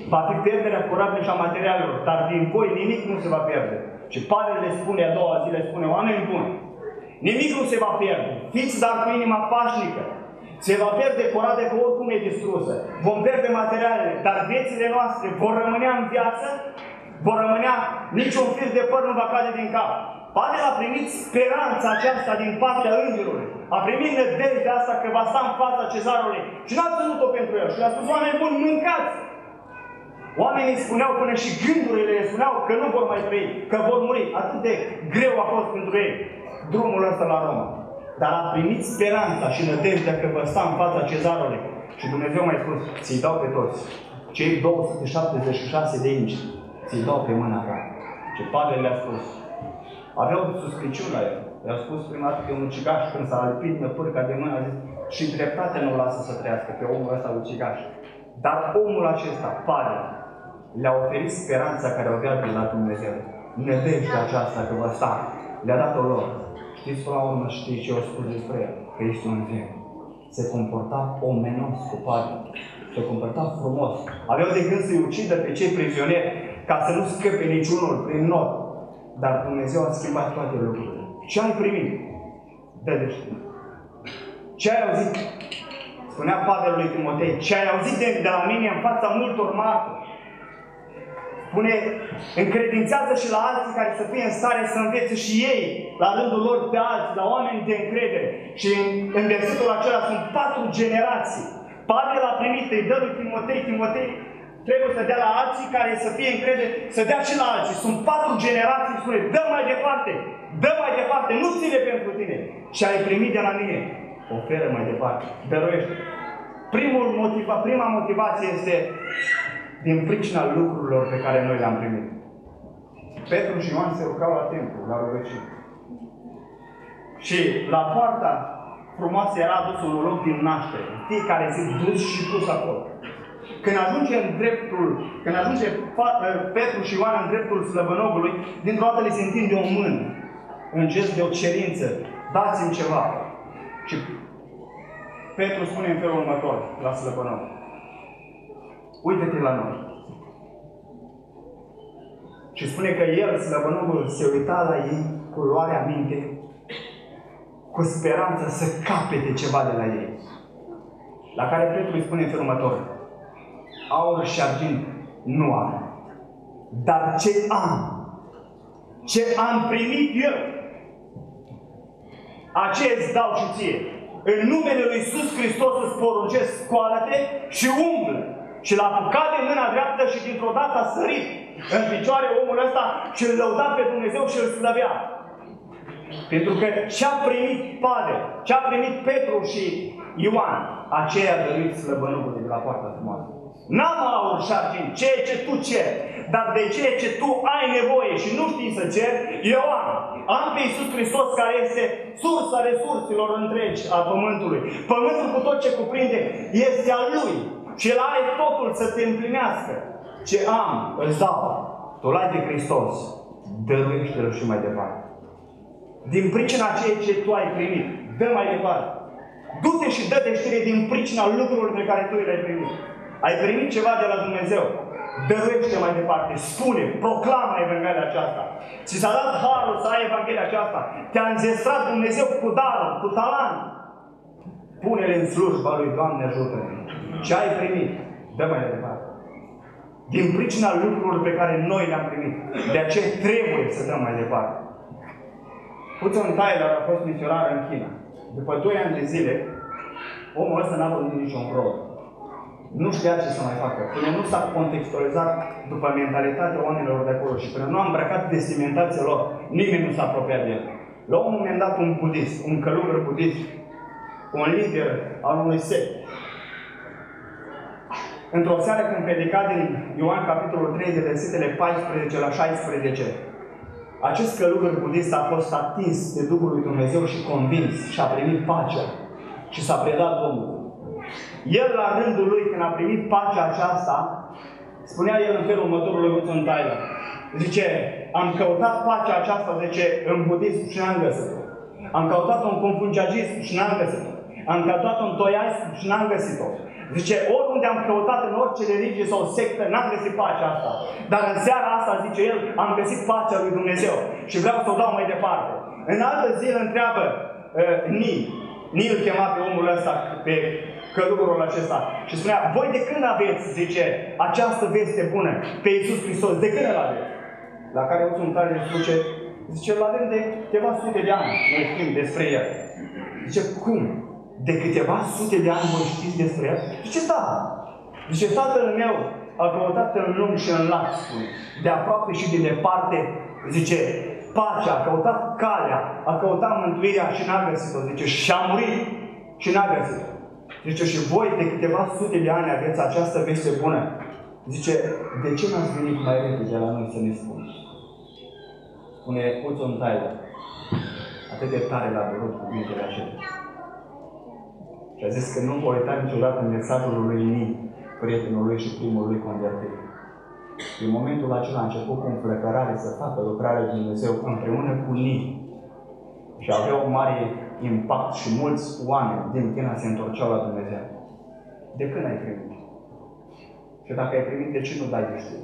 Speaker 8: Va fi pierderea corabului și a materialelor, dar din voi nimic nu se va pierde. Și Pavel le spune a doua zi, le spune, oameni buni, nimic nu se va pierde. Fiți dar cu inima pașnică. Se va pierde corabia că oricum e distrusă. Vom pierde materialele, dar viețile noastre vor rămânea în viață, vor rămânea, niciun fir de păr nu va cade din cap. Pavel a primit speranța aceasta din partea îngerului. A primit nădejdea asta că va sta în fața cezarului. Și n-a ținut-o pentru el. Și le-a spus, oameni buni, mâncați! Oamenii spuneau, până și gândurile le spuneau că nu vor mai trăi, că vor muri. Atât de greu a fost pentru ei drumul ăsta la Roma. Dar a primit speranța și nădejdea că va sta în fața cezarului. Și Dumnezeu mai spus, ți-i dau pe toți. Cei două sute șaptezeci și șase de inci, ți-i dau pe mâna ta. Și Pavel le-a spus, aveau suspiciuni la el. I-a spus prima dată că un ucigaș, când s-a lipit năpârca de mână, a zis, și dreptate nu o lasă să trăiască pe omul ăsta ucigaș. Dar omul acesta, Pavel, le-a oferit speranța care o avea de la Dumnezeu. Nădejdea aceasta că va sta. Le-a dat-o lor. Știți până la urmă, știți ce o spus despre el? Că este un zeu. Se comporta omenos cu Pavel. Se comporta frumos. Aveau de gând să-i ucidă pe cei prizonieri ca să nu scăpe niciunul prin not. Dar Dumnezeu a schimbat toate lucrurile. Ce ai primit? Dă de știu. Ce ai auzit? Spunea Pavel lui Timotei, ce ai auzit de, de la mine în fața multor martori? Spune, încredințează și la alții care să fie în stare să învețe și ei, la rândul lor pe alții, la oameni de încredere. Și în, în versetul acela sunt patru generații. Pavel a primit, îi dă lui Timotei, Timotei trebuie să dea la alții care să fie încredere, să dea și la alții. Sunt patru generații, spune, dă mai departe, dă mai departe, nu ține pentru tine. Și ai primit de la mine, oferă mai departe, dăruiește. Primul motiva, prima motivație este din pricina lucrurilor pe care noi le-am primit. Petru și Ioan se rugau la templu, la rugăciune. Și la poarta frumoasă era adus un loc din naștere. Fiecare zi dus și pus acolo. Când ajunge în dreptul, când ajunge Petru și Ioan în dreptul slăbănogului, dintr-o dată le se întinde o mână, în gest de o cerință. Dați-mi ceva. Și Petru spune în felul următor la slăbănog. Uită-te la noi. Și spune că el, slăbănogul, se uita la ei cu luarea minte, cu speranța să capete ceva de la ei. La care Petru îi spune în felul următor. Aur și argint nu am. Dar ce am, ce am primit eu, aceea îți dau și ție. În numele lui Iisus Hristos îți poruncesc, scoală-te și umblă. Și l-a apucat de mâna dreaptă și dintr-o dată a sărit în picioare omul ăsta și îl lăuda pe Dumnezeu și îl slăvea. Pentru că ce-a primit Pavel, ce-a primit Petru și Ioan, aceea a dăruit slăbănogul de la poarta frumoasă. N-am aur și argint, ceea ce tu ceri, dar de ceea ce tu ai nevoie și nu știi să ceri, eu am. Am pe Iisus Hristos care este sursa resurselor întregi a Pământului. Pământul cu tot ce cuprinde este al Lui. Și El are totul să te împlinească. Ce am, îți dau. Tu l-ai de Hristos. Dăruiește-l și mai departe. Din pricina ceea ce tu ai primit, dă mai departe. Du-te și dă de știre din pricina lucrurilor pe care tu le-ai primit. Ai primit ceva de la Dumnezeu. Dăruiește mai departe. Spune, proclamă Evanghelia aceasta. Ți s-a dat harul să ai Evanghelia aceasta. Te-a înzestrat Dumnezeu cu darul, cu talent. Pune-le în slujba Lui, Doamne ajută-ne. Ce ai primit, dă mai departe. Din pricina lucrurilor pe care noi le-am primit. De aceea trebuie să dăm mai departe. Hudson Taylor a fost misionar în China. După doi ani de zile, omul ăsta n-a văzut niciun rol. Nu știa ce să mai facă. Până nu s-a contextualizat după mentalitatea oamenilor de acolo și până nu a îmbrăcat vestimentația lor, nimeni nu s-a apropiat de el. La un moment dat, un budist, un călugăr budist, un lider al unui sect, într-o seară când predica din Ioan capitolul trei de versetele paisprezece la șaisprezece, acest călugăr budist a fost atins de Duhul lui Dumnezeu și convins și a primit pacea și s-a predat Domnului. El, la rândul lui, când a primit pacea aceasta, spunea el în felul următorul lui Hudson Taylor. Zice, am căutat pacea aceasta, zice, în budism și n-am găsit-o. Am căutat-o în confucianism și n-am găsit-o. am căutat-o în toiaș și n-am găsit-o. Zice, oriunde am căutat în orice religie sau sectă, n-am găsit pacea asta. Dar în seara asta, zice el, am găsit pacea lui Dumnezeu și vreau să o dau mai departe. În altă zi îl întreabă uh, Nil. Nil chema pe omul ăsta, pe călugărul acesta și spunea, voi de când aveți, zice, această veste bună pe Iisus Hristos? De când îl aveți? La care o sunt tare zice, zice, îl avem de câteva sute de ani, noi știm despre el. Zice, cum? De câteva sute de ani voi știți despre el? Zice, da. Zice, tatăl meu a căutat în lung și în lat, spune, de aproape și de departe, zice, pacea, a căutat calea, a căutat mântuirea și n-a găsit-o, zice, și a murit și n-a găsit-o. Zice, și voi de câteva sute de ani aveți această veste bună. Zice, de ce n-ați venit mai repede la noi să ne spuneți? Spune Hudson Taylor, atât de tare l-a durut cuvintele acelea. Și a zis că nu va uita niciodată mesajul lui Nil, prietenul lui și primul lui convertit. În momentul acela a început cu înflăcărare să facă lucrarea lui Dumnezeu împreună cu Nil. Și avea un mare impact și mulți oameni din China se întorceau la Dumnezeu. De când ai primit? Și dacă ai primit, de ce nu dai de știu?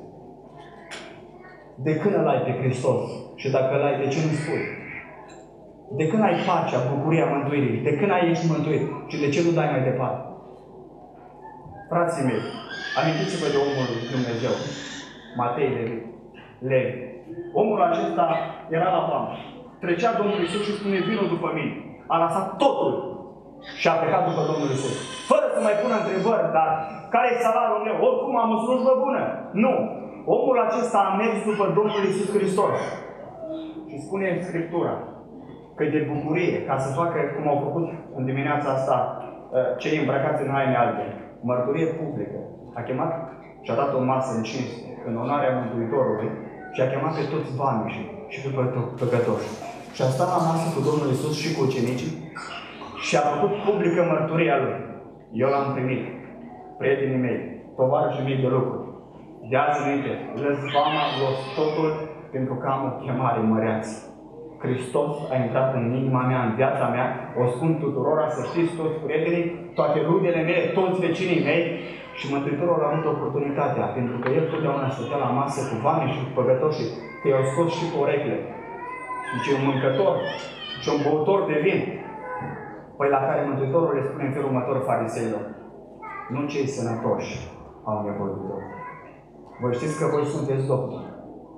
Speaker 8: De când îl ai pe Hristos? Și dacă îl ai, de ce nu spui? De când ai pacea, bucuria mântuirii? De când ai ești mântuit? Și de ce nu dai mai departe? Frații mei, amintiți-vă de omul lui Dumnezeu, Matei Levi. Levi. Omul acesta era la foame. Trecea Domnul Iisus și spune, vină după mine. A lăsat totul și a plecat după Domnul Iisus. Fără să mai pună întrebări, dar care e salariul meu? Oricum am o slujbă bună. Nu. Omul acesta a mers după Domnul Iisus Hristos. Și spune în Scriptura că de bucurie, ca să facă cum au făcut în dimineața asta cei îmbrăcați în haine albe, mărturie publică, a chemat și a dat o masă în cinste, în onoarea Mântuitorului și a chemat pe toți vamișii și pe păcătoși. Și a stat la masă cu Domnul Iisus și cu ucenicii și a făcut publică mărturia lui. Eu l-am primit, prietenii mei, tovarășii mei de lucru. De azi înainte, lăs vama, los totul, pentru că am o chemare măreață. Hristos a intrat în inima mea, în viața mea, o spun tuturora, să știți toți prietenii, toate rudele mele, toți vecinii mei, și Mântuitorul a avut oportunitatea, pentru că El totdeauna stătea la masă cu vanii și cu păcătoșii, că i-au scos și cu urechile. Deci un mâncător și un băutor de vin. Păi la care Mântuitorul le spune în felul următor fariseilor, nu cei sănătoși au nevoie de doctor. Voi știți că voi sunteți doctori.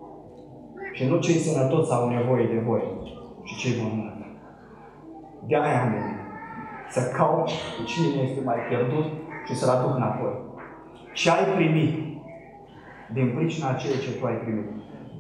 Speaker 8: Și nu cei sănătoși au nevoie de voi, ci cei bolnavi. De-aia am venit. Să caut cine este mai pierdut și să-l aduc înapoi. Ce ai primit din pricina ceea ce tu ai primit?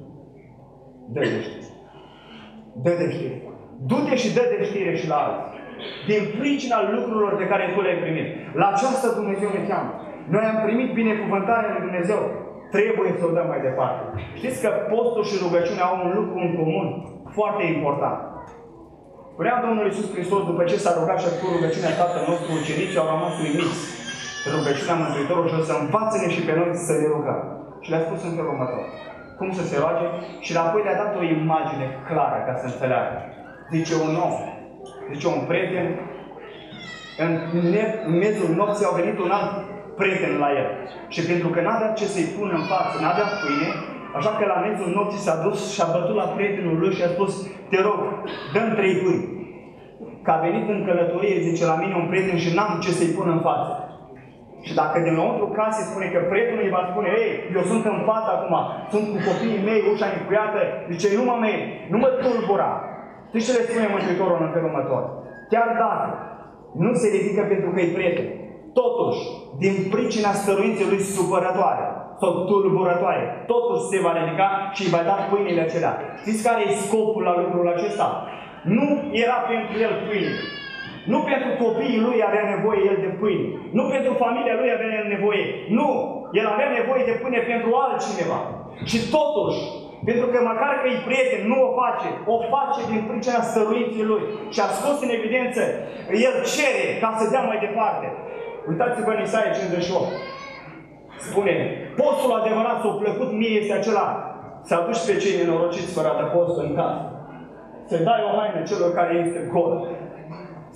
Speaker 8: Dă de știre. Dă de știre. Du-te și dă de știre și la alții. Din pricina lucrurilor de care tu le-ai primit. La aceasta Dumnezeu ne cheamă. Noi am primit binecuvântarea lui Dumnezeu. Trebuie să o dăm mai departe. Știți că postul și rugăciunea au un lucru în comun foarte important. Spunea Domnul Iisus Hristos, după ce s-a rugat și a făcut rugăciunea Tatăl nostru, ucenicii au rămas uimiți de rugăciunea Mântuitorului și o să învață-ne și pe noi să ne rugăm. Și le-a spus în felul următor. Cum să se roage? Și apoi le-a dat o imagine clară ca să înțeleagă. Zice un om, zice un prieten, în, în mezul nopții au venit un alt prieten la el. Și pentru că n-avea ce să-i pună în față, n-avea pâine, așa că la mezul nopții s-a dus și a bătut la prietenul lui și a spus, te rog, dă-mi trei pâini. Că a venit în călătorie, zice, la mine un prieten și n-am ce să-i pun în față. Și dacă din lăuntru casei spune că prietenul îi va spune, ei, eu sunt în față acum, sunt cu copiii mei, ușa încuiată, zice, nu mă mei, nu mă tulbura. Știi ce le spune Mântuitorul în felul următor? Chiar dacă nu se ridică pentru că e prieten, totuși, din pricina stăruinței lui supărătoare sau tulburătoare, totuși se va ridica și îi va da pâinile acelea. Știți care e scopul la lucrul acesta? Nu era pentru el pâine. Nu pentru copiii lui avea nevoie el de pâine. Nu pentru familia lui avea el nevoie. Nu! El avea nevoie de pâine pentru altcineva. Și totuși, pentru că măcar că e prieten, nu o face. O face din pricina stăruinței lui. Și a scos în evidență, el cere ca să dea mai departe. Uitați-vă în Isaia cincizeci și opt. Spune, postul adevărat s-a plăcut mie este acela să aduci pe cei nenorociți fără adăpost în casă. Să dai o haină celor care este gol.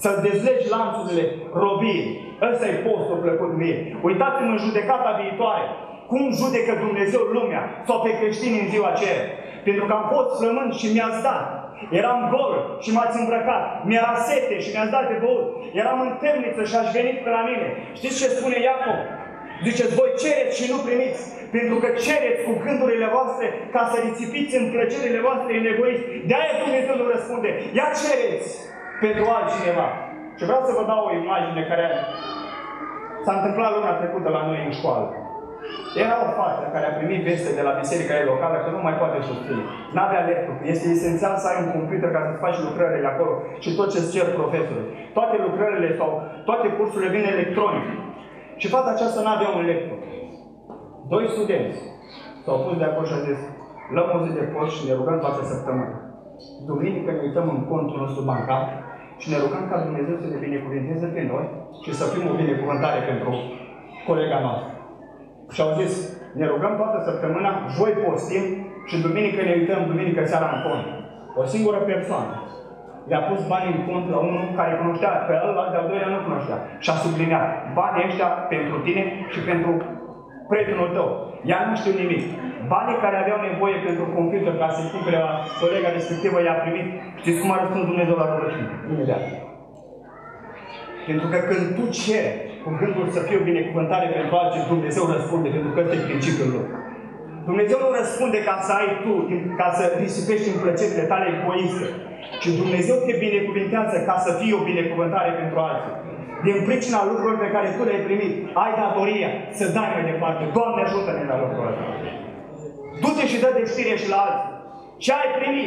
Speaker 8: să dezlegi lanțurile robiei. Ăsta e postul plăcut mie. Uitați-vă în judecata viitoare. Cum judecă Dumnezeu lumea sau pe creștini în ziua aceea. Pentru că am fost flămând și mi-ați dat. Eram gol și m-ați îmbrăcat. Mi-era sete și mi-ați dat de băut. Eram în temniță și aș venit pe la mine. Știți ce spune Iacov? Ziceți, voi cereți și nu primiți. Pentru că cereți cu gândurile voastre ca să risipiți în plăcerile voastre în egoism. De-aia Dumnezeu nu răspunde. Ia cereți pentru altcineva. Și vreau să vă dau o imagine care s-a întâmplat luna trecută la noi în școală. Era o fată care a primit veste de la biserica ei locală că nu mai poate susține. N-avea laptop. Este esențial să ai un computer ca să-ți faci lucrările acolo și tot ce-ți cer profesorul. Toate lucrările sau toate cursurile vin electronic. Și fata aceasta n-avea un laptop. Doi studenți s-au pus de acolo și au zis, luăm o zi de post și ne rugăm toată săptămâna. Duminică ne uităm în contul nostru bancar și ne rugăm ca Dumnezeu să ne binecuvânteze pe noi și să fim o binecuvântare pentru colega noastră. Și au zis, ne rugăm toată săptămâna, joi postim și duminică ne uităm, duminică seara în cont. O singură persoană le-a pus banii în cont la unul care cunoștea, pe ăla de-al doilea nu cunoștea. Și a subliniat, banii ăștia pentru tine și pentru prietenul tău. Ea nu știu nimic. Banii care aveau nevoie pentru computer ca să cumpere la colega respectivă i-a primit. Știți cum a răspuns Dumnezeu la rugăciune? Imediat. Pentru că când tu ceri cu gândul să fie o binecuvântare pentru alții, Dumnezeu răspunde, pentru că ăsta e principiul lui. Dumnezeu nu răspunde ca să ai tu, ca să risipești în plăcerile tale egoiste, ci Dumnezeu te binecuvintează ca să fie o binecuvântare pentru alții. Din pricina lucrurilor pe care tu le-ai primit, ai datoria să dai mai departe. Doamne, ajută-ne la lucrul ăsta. Du-te și dă de știre și la alții. Ce ai primit?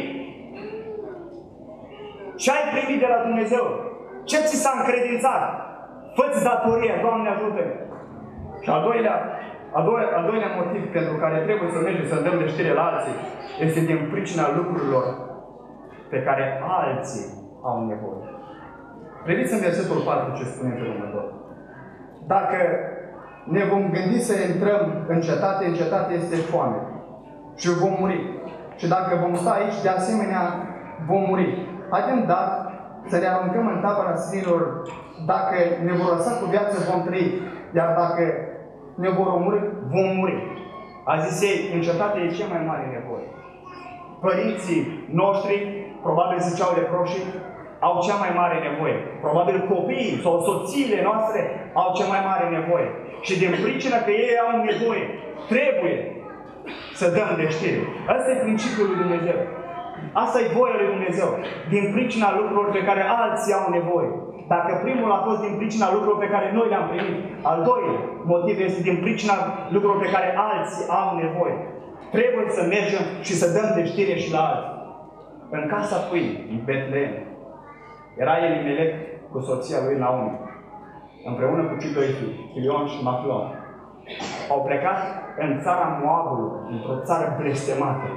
Speaker 8: Ce ai primit de la Dumnezeu? Ce ți s-a încredințat? Fă-ți datoria, Doamne, ajută-ne. Și al doilea, al doilea, al doilea motiv pentru care trebuie să mergem să dăm de știre la alții este din pricina lucrurilor pe care alții au nevoie. Priviți în versetul patru ce spune pe următor. Dacă ne vom gândi să intrăm în cetate, în cetate este foame și vom muri. Și dacă vom sta aici, de asemenea, vom muri. Haideți, dar, să ne aruncăm în tabăra sfinilor. Dacă ne vor lăsa cu viață, vom trăi. Iar dacă ne vor omorî, vom muri. A zis ei, în cetate e cea mai mare nevoie. Părinții noștri, probabil ziceau leproșii, au cea mai mare nevoie. Probabil copiii sau soțiile noastre au cea mai mare nevoie. Și din pricina că ei au nevoie, trebuie să dăm de știre. Asta e principiul lui Dumnezeu. Asta e voia lui Dumnezeu. Din pricina lucrurilor pe care alții au nevoie. Dacă primul a fost din pricina lucrurilor pe care noi le-am primit, al doilea motiv este din pricina lucrurilor pe care alții au nevoie. Trebuie să mergem și să dăm de știre și la alții. În casa pâinii, în Betlehem, era Elimelec cu soția lui Naomi, împreună cu cei doi fii, Chilion și Machlon. Au plecat în țara Moabului, într-o țară blestemată,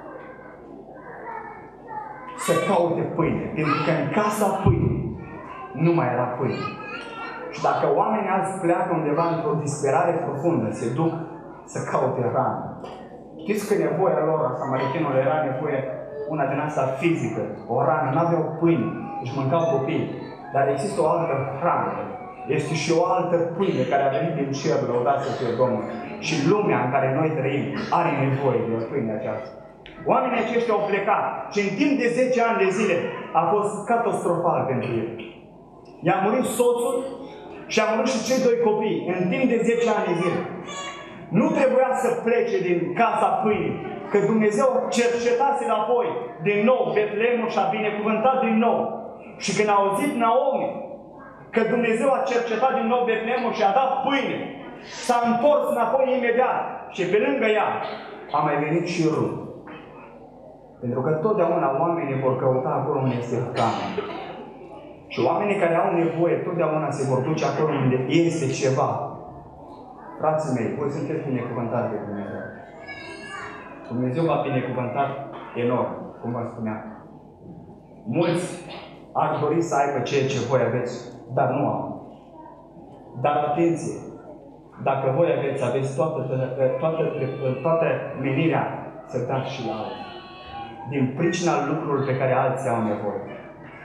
Speaker 8: să caute pâine, pentru că în casa pâinii nu mai era pâine. Și dacă oamenii azi pleacă undeva într-o disperare profundă, se duc să caute hrană. Știți că nevoia lor, a samaritenilor, era nevoie una din asta fizică, o rană, n-aveau pâine, își mâncau copiii. Dar există o altă hrană. Este și o altă pâine care a venit din cer, lăudat să fie Domnul. Și lumea în care noi trăim are nevoie de pâinea aceasta. Oamenii aceștia au plecat și în timp de zece ani de zile a fost catastrofal pentru ei. I-a murit soțul și a murit și cei doi copii în timp de zece ani de zile. Nu trebuia să plece din casa pâinii, că Dumnezeu cercetase înapoi din nou Betleemul și a binecuvântat din nou. Și când a auzit Naomi că Dumnezeu a cercetat din nou Betleemul și a dat pâine, s-a întors înapoi imediat și pe lângă ea a mai venit și Rut. Pentru că totdeauna oamenii vor căuta acolo unde este hrană. Și oamenii care au nevoie totdeauna se vor duce acolo unde este ceva. Frații mei, voi sunteți binecuvântați de Dumnezeu. Dumnezeu v-a binecuvântat enorm, cum vă spuneam. Mulți ar dori să aibă ceea ce voi aveți, dar nu au. Dar atenție! Dacă voi aveți, aveți toată, toată, toată menirea să dați și la alții. Din pricina lucrurilor pe care alții au nevoie.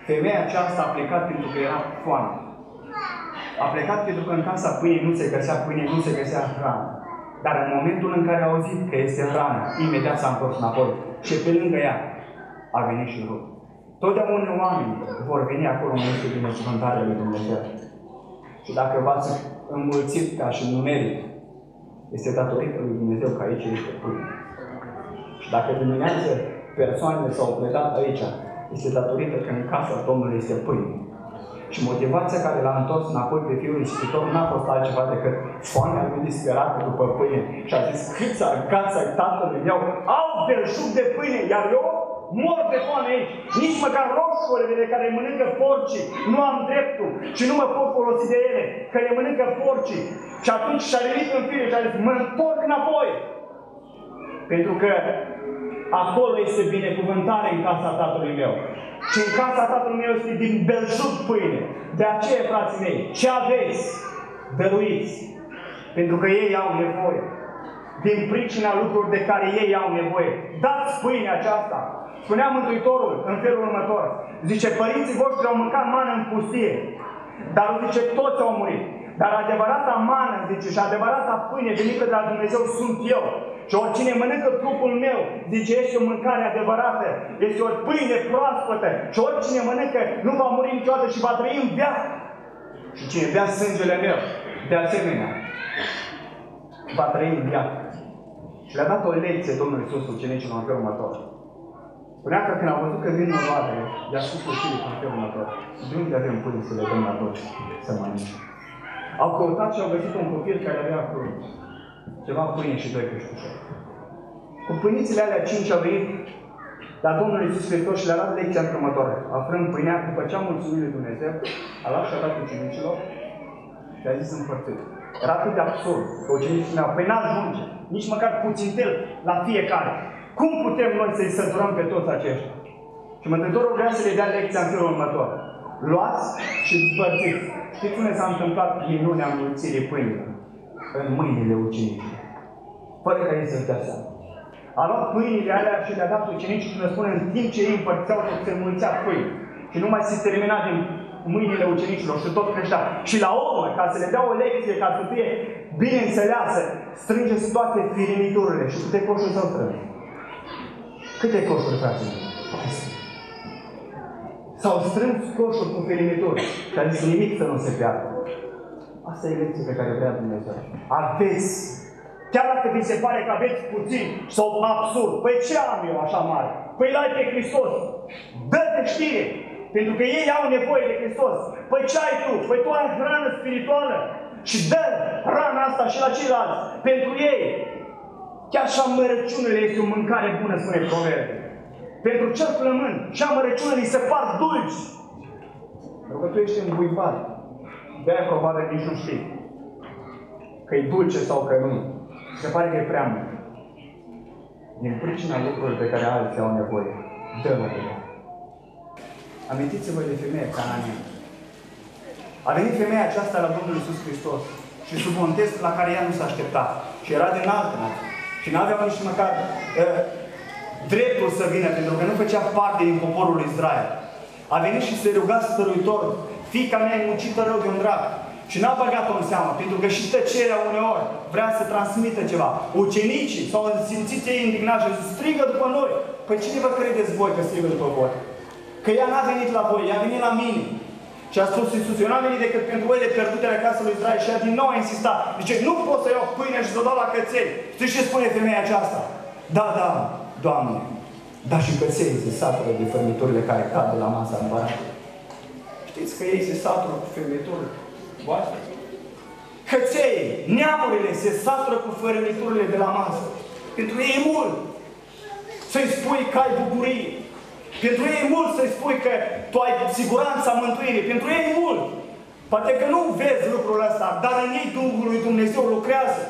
Speaker 8: Femeia aceasta a plecat pentru că era foame. A plecat pentru că în casa pâinii nu se găsea pâine, nu se găsea hrană. Dar în momentul în care a auzit că este hrană, imediat s-a întors înapoi. Și pe lângă ea a venit și Rut. Totdeauna oamenii vor veni acolo unde este binecuvântarea lui Dumnezeu. Și dacă v-ați înmulțit ca și numeric, este datorită lui Dumnezeu că aici este pâine. Și dacă dimineață persoanele s-au plecat aici, este datorită că în casa Domnului este pâine. Și motivația care l-a întors înapoi pe fiul ispitor n-a fost altceva decât foamea lui disperată după pâine. Și a zis, câți argați ai tatălui meu au belșug de pâine, iar eu mor de foame aici. Nici măcar roșurile de care mănâncă porcii nu am dreptul și nu mă pot folosi de ele, că le mănâncă porcii. Și atunci și-a venit în fire și a zis, mă întorc înapoi. Pentru că acolo este binecuvântare în casa tatălui meu. Și în casa tatălui meu este din belșug pâine. De aceea, frații mei, ce aveți, dăruiți. Pentru că ei au nevoie. Din pricina lucrurilor de care ei au nevoie. Dați pâinea aceasta. Spunea Mântuitorul în felul următor. Zice, părinții voștri au mâncat mană în pustie. Dar zice, toți au murit. Dar adevărata mană, zice, și adevărata pâine venită de la Dumnezeu sunt eu. Și oricine mănâncă trupul meu, zice, este o mâncare adevărată, este o pâine proaspătă. Și oricine mănâncă nu va muri niciodată și va trăi în viață. Și cine bea sângele meu, de asemenea, va trăi în viață. Și le-a dat o lecție Domnul Iisus ucenicilor în felul următor. Spunea că când a văzut că vin noroadele, i-a spus ucenicilor în felul următor, de unde avem pâine să le dăm la toți să mănânce? Au căutat și au găsit un copil care avea acolo ceva pâine și doi peștișori. Cu pâinițele alea cinci au venit la Domnul Iisus Hristos și le-a dat lecția următoare. Aflând pâinea, după ce a mulțumit lui Dumnezeu, a luat și a dat ucenicilor și a zis împărțit. Era atât de absurd că ucenicii spuneau, păi n-ajunge, nici măcar puțintel la fiecare. Cum putem noi să-i săturăm pe toți aceștia? Și Mântuitorul vrea să le dea lecția în felul următor. Luați și împărțiți. Știți unde s-a întâmplat minunea înmulțirii pâinilor? În mâinile ucenicilor. Fără ca ei să-și dea seama. A luat pâinile alea și le-a dat ucenicii și ne spune, în timp ce ei împărțeau, tot se înmulțea pâine. Și nu mai se termina din mâinile ucenicilor și tot creștea. Și la urmă, ca să le dea o lecție, ca să fie bine înțeleasă, strângeți toate firimiturile. Și câte coșuri s-au strâns? Câte coșuri, frații? S-au strâns coșuri cu firimituri. Și a zis nimic să nu se piardă. Asta e lecția pe care vrea Dumnezeu. Aveți. Chiar dacă vi se pare că aveți puțin sau absurd. Păi ce am eu așa mare? Păi l-ai pe Hristos. Dă-te știre. Pentru că ei au nevoie de Hristos. Păi ce ai tu? Păi tu ai hrană spirituală. Și dă hrana asta și la ceilalți. Pentru ei. Chiar și amărăciunile este o mâncare bună, spune Proverbe. Pentru cel flămând și amărăciunile îi se par dulci. Pentru că tu ești îmbuibat. De-aia probabil nici nu știi că e dulce sau că nu. Se pare că e prea mult. Din pricina lucrurilor pe care alții au nevoie, dă-mă de ea. Amintiți-vă de femeia Cananea. A venit femeia aceasta la Domnul Iisus Hristos și sub un test la care ea nu s-a așteptat. Și era din altă nație. Și n-aveau nici măcar uh, dreptul să vină, pentru că nu făcea parte din poporul lui Israel. A venit și se ruga stăruitor. Fiica mea e muncită rău de un drac. Și n-a băgat-o în seamă, pentru că și tăcerea uneori vrea să transmită ceva. Ucenicii s-au simțit ei indignați și zis, strigă după noi. Păi cine vă credeți voi că strigă după voi? Că ea n-a venit la voi, ea a venit la mine. Și a spus Iisus, eu n-am venit decât pentru oile pierdute ale casei lui Israel. Și ea din nou a insistat. Zice, nu pot să iau pâine și să o dau la căței. Știți ce spune femeia aceasta? Da, da, Doamne. Dar și căței se satură de fărmiturile care cad de la masa împăratului. Știți că ei se satură cu fărmiturile voastre? Căței, neamurile se satură cu fărmiturile de la masă. Pentru ei e mult să-i spui că ai bucurie. Pentru ei e mult să-i spui că tu ai siguranța mântuirii. Pentru ei e mult. Poate că nu vezi lucrul ăsta, dar în ei Duhul lui Dumnezeu lucrează.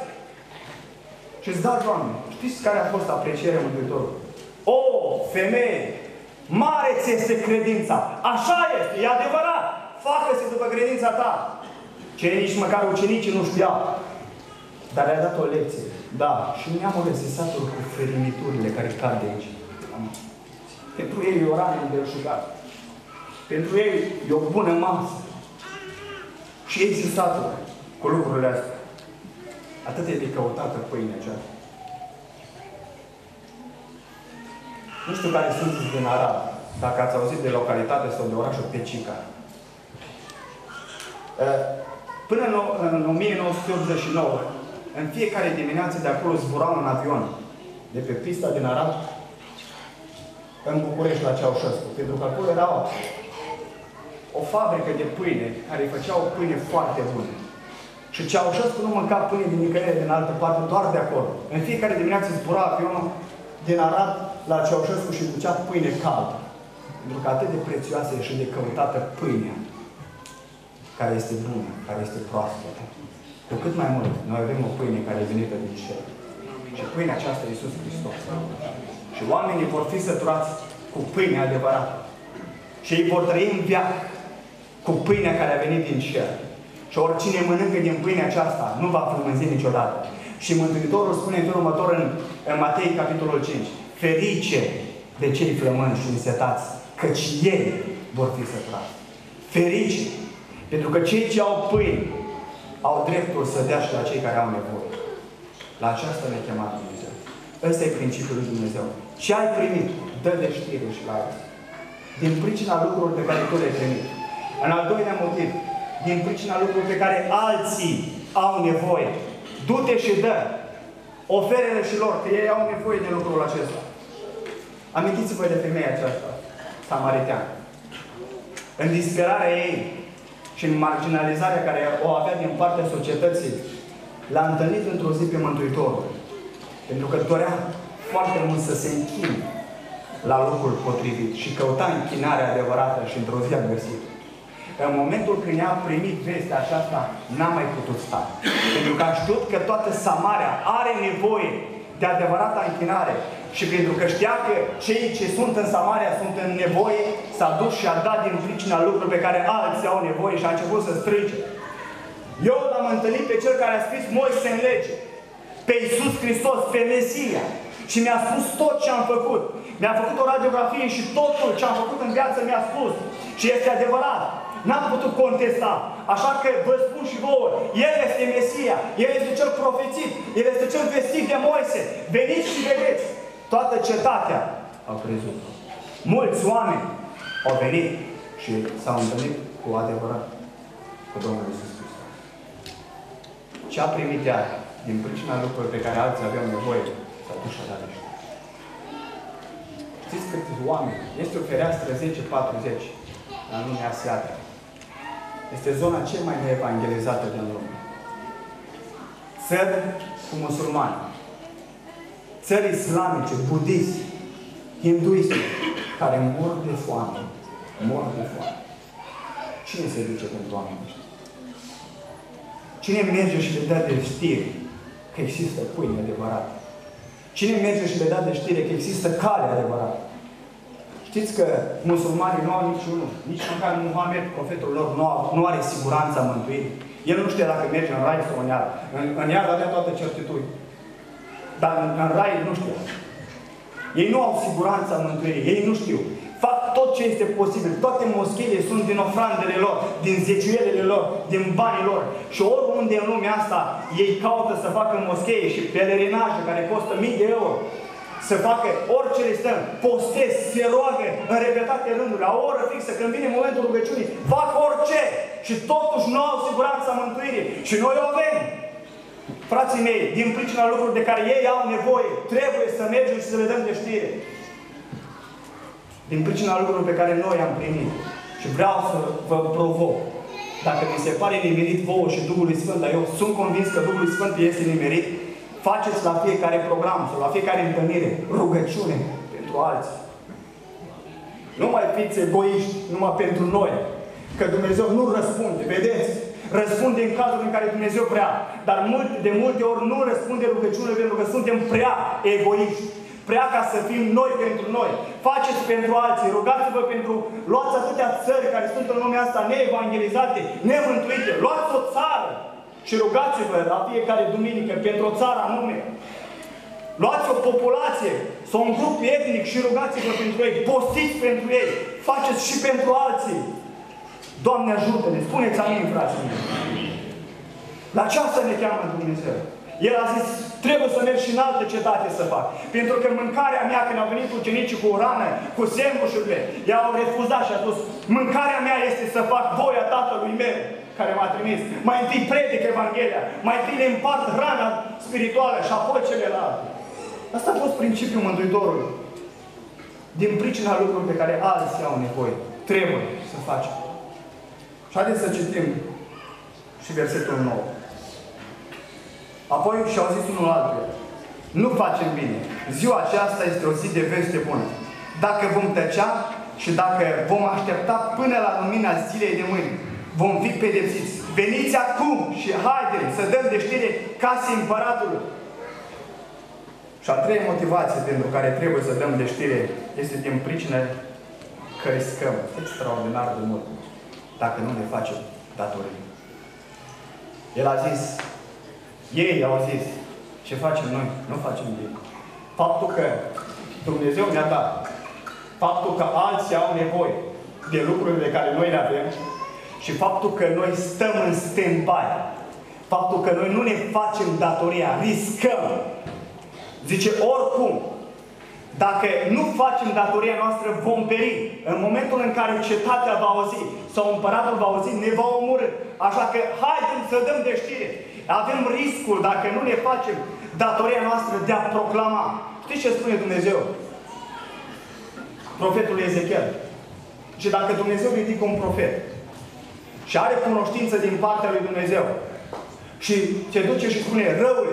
Speaker 8: Și îți da, Doamne, știți care a fost aprecierea Mântuitorului? O, femeie, mare ți este credința. Așa este, e adevărat. Facă-se după credința ta. Ce nici măcar ucenicii nu știau. Dar le-a dat o lecție. Da, și neamurile se satură cu ferimiturile care cad de aici. Pentru ei e o rană îndelșugată. Pentru ei e o bună masă. Și ei se satură cu lucrurile astea. Atât e de căutată pâinea aceasta. Nu știu care sunteți din Arad, dacă ați auzit de localitate sau de orașul Pecica. Până în o mie nouă sute optzeci și nouă, în fiecare dimineață de acolo zbura un avion de pe pista din Arad în București la Ceaușescu. Pentru că acolo era o, o fabrică de pâine care făcea o pâine foarte bună. Și Ceaușescu nu mânca pâine din nicăieri din altă parte, doar de acolo. În fiecare dimineață zbura avionul din Arad la Ceaușescu și ducea pâine caldă. Pentru că atât de prețioasă și de căutată pâinea, care este bună, care este proaspătă. Cu cât mai mult, noi avem o pâine care e venită din cer. Și pâinea aceasta e Iisus Hristos. Și oamenii vor fi săturați cu pâinea adevărată. Și ei vor trăi în veac cu pâinea care a venit din cer. Și oricine mănâncă din pâinea aceasta nu va flămânzi niciodată. Și Mântuitorul spune în felul următor în, în Matei, capitolul cinci. Ferice de cei flămânzi și însetați, căci ei vor fi săturați. Ferice! Pentru că cei ce au pâine au dreptul să dea și la cei care au nevoie. La aceasta ne-a chemat Dumnezeu. Ăsta e principiul lui Dumnezeu. Ce ai primit, dă de știre și la alții. Din pricina lucrurilor pe care tu le-ai primit. În al doilea motiv, din pricina lucrurilor pe care alții au nevoie. Du-te și dă. Oferă-le și lor, că ei au nevoie de lucrul acesta. Amintiți-vă de femeia aceasta, samariteană. În disperarea ei și în marginalizarea care o avea din partea societății, l-a întâlnit într-o zi pe Mântuitorul. Pentru că dorea foarte mult să se închine la locul potrivit și căuta închinarea adevărată și într-o zi a găsit. În momentul când i-a primit vestea aceasta, n-a mai putut sta. Pentru că a știut că toată Samaria are nevoie de adevărata închinare. Și pentru că știa că cei ce sunt în Samaria sunt în nevoie, s-a dus și a dat din pricina lucrurilor pe care alții au nevoie și a început să strige. Eu l-am întâlnit pe cel care a scris Moise în lege, pe Iisus Hristos, pe Mesia. Și mi-a spus tot ce am făcut. Mi-a făcut o radiografie și totul ce am făcut în viață mi-a spus. Și este adevărat. N-am putut contesta. Așa că vă spun și vouă, El este Mesia, El este cel profețit, El este cel vestit de Moise. Veniți și vedeți. Toată cetatea au crezut. Mulți oameni au venit și s-au întâlnit cu adevărat cu Domnul Iisus Hristos. Ce a primit ea din pricina lucrurilor pe care alții aveau nevoie, s-a dus și a dat niște. Știți câți oameni? Este o fereastră zece patruzeci la lumea asiatică. Este zona cea mai neevangelizată din lume. Țări cu musulmani, țări islamice, budiste, hinduiste, care mor de foame. Mor de foame. Cine se duce pentru oamenii ăștia? Cine merge și le dă de știre că există pâine adevărată? Cine merge și le dă de știre că există cale adevărată? Știți că musulmanii nu au niciunul, nici măcar Muhammed, profetul lor, nu, au, nu are siguranța mântuirii. El nu știe dacă merge în rai sau în iad. În, în iad avea toată certitudine. Dar în, în rai nu știu. Ei nu au siguranța mântuirii. Ei nu știu. Fac tot ce este posibil. Toate moscheile sunt din ofrandele lor, din zeciuielile lor, din banii lor. Și oriunde în lumea asta ei caută să facă moscheie și pelerinaje care costă mii de euro. Să facă orice le stăm, postez, se roagă în repetate rânduri, la o oră fixă, când vine momentul rugăciunii, fac orice și totuși nu au siguranța mântuirii. Și noi o avem. Frații mei, din pricina lucrurilor de care ei au nevoie, trebuie să mergem și să le dăm de știre. Din pricina lucrurilor pe care noi am primit. Și vreau să vă provoc. Dacă mi se pare nimerit vouă și Duhului Sfânt, dar eu sunt convins că Duhul Sfânt este nimerit, faceți la fiecare program sau la fiecare întâlnire rugăciune pentru alții. Nu mai fiți egoiști numai pentru noi. Că Dumnezeu nu răspunde, vedeți? Răspunde în cazul în care Dumnezeu vrea. Dar multe, de multe ori nu răspunde rugăciune pentru că suntem prea egoiști. Prea ca să fim noi pentru noi. Faceți pentru alții, rugați-vă pentru... Luați atâtea țări care sunt în lumea asta neevangelizate, nemântuite. Luați o țară și rugați-vă la fiecare duminică pentru o țară anume. Luați o populație sau un grup etnic și rugați-vă pentru ei. Postiți pentru ei. faceți și pentru alții. Doamne ajută-ne, spuneți amin, frații mei. La aceasta ne cheamă Dumnezeu. El a zis, trebuie să merg și în altă cetate să fac. Pentru că mâncarea mea, când au venit ucenicii cu o rană, cu sembușurile, i-au refuzat și a spus, mâncarea mea este să fac voia Tatălui meu, care m-a trimis. Mai întâi predic Evanghelia, mai întâi le împart hrana spirituală și apoi celelalte. Asta a fost principiul Mântuitorului. Din pricina lucrurilor pe care alții au nevoie. Trebuie să facem. Și haideți să citim și versetul nouă. Apoi și-au zis unul altul, nu facem bine. Ziua aceasta este o zi de veste bună. Dacă vom tăcea și dacă vom aștepta până la lumina zilei de mâine, vom fi pedepsiți. Veniți acum și haidem să dăm de știre casei împăratului. Și a treia motivație pentru care trebuie să dăm de știre este din pricină că riscăm extraordinar de mult dacă nu ne facem datorii. El a zis, ei au zis, ce facem noi? Nu facem bine. Faptul că Dumnezeu ne-a dat, faptul că alții au nevoie de lucrurile care noi le avem și faptul că noi stăm în stand-by, faptul că noi nu ne facem datoria, riscăm. Zice, oricum, dacă nu facem datoria noastră, vom peri. În momentul în care cetatea va auzi sau împăratul va auzi, ne va omorî. Așa că haideți să dăm de știre. Avem riscul, dacă nu ne facem datoria noastră, de a proclama. Știți ce spune Dumnezeu? Profetul Ezechiel. Și dacă Dumnezeu ridică un profet și are cunoștință din partea lui Dumnezeu și se duce și spune, răule,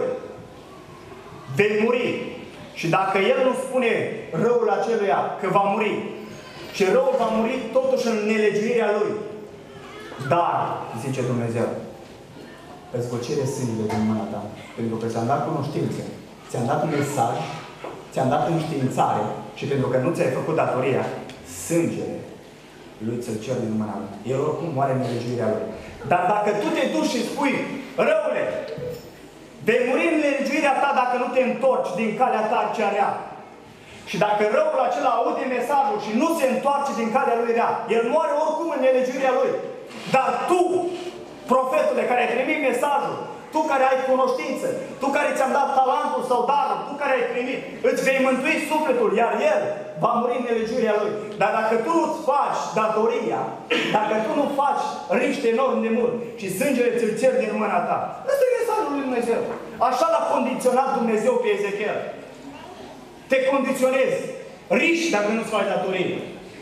Speaker 8: vei muri. Și dacă el nu spune răul aceluia că va muri, și răul va muri totuși în nelegiuirea lui. Dar, zice Dumnezeu, îți voi cere sângele din mâna ta. Pentru că ți-am dat cunoștință, ți-am dat un mesaj, ți-am dat înștiințare și pentru că nu ți-ai făcut datoria, sângele lui ți-l cer din mâna lui. El oricum moare în nelegiuirea lui. Dar dacă tu te duci și spui, răule, vei muri în nelegiuirea ta dacă nu te întorci din calea ta cea rea. Și dacă răul acela aude mesajul și nu se întoarce din calea lui rea, el moare oricum în nelegiuirea lui. Dar tu, profetule, care ai primit mesajul, tu care ai cunoștință, tu care ți-am dat talentul sau darul, tu care ai primit, îți vei mântui sufletul, iar el va muri în nelegiuirea lui. Dar dacă tu nu-ți faci datoria, dacă tu nu faci riște enorm de mult și sângele ți-l cer din mâna ta, ăsta e mesajul lui Dumnezeu. Așa l-a condiționat Dumnezeu pe Ezechiel. Te condiționezi. Riști dacă nu-ți faci datorie.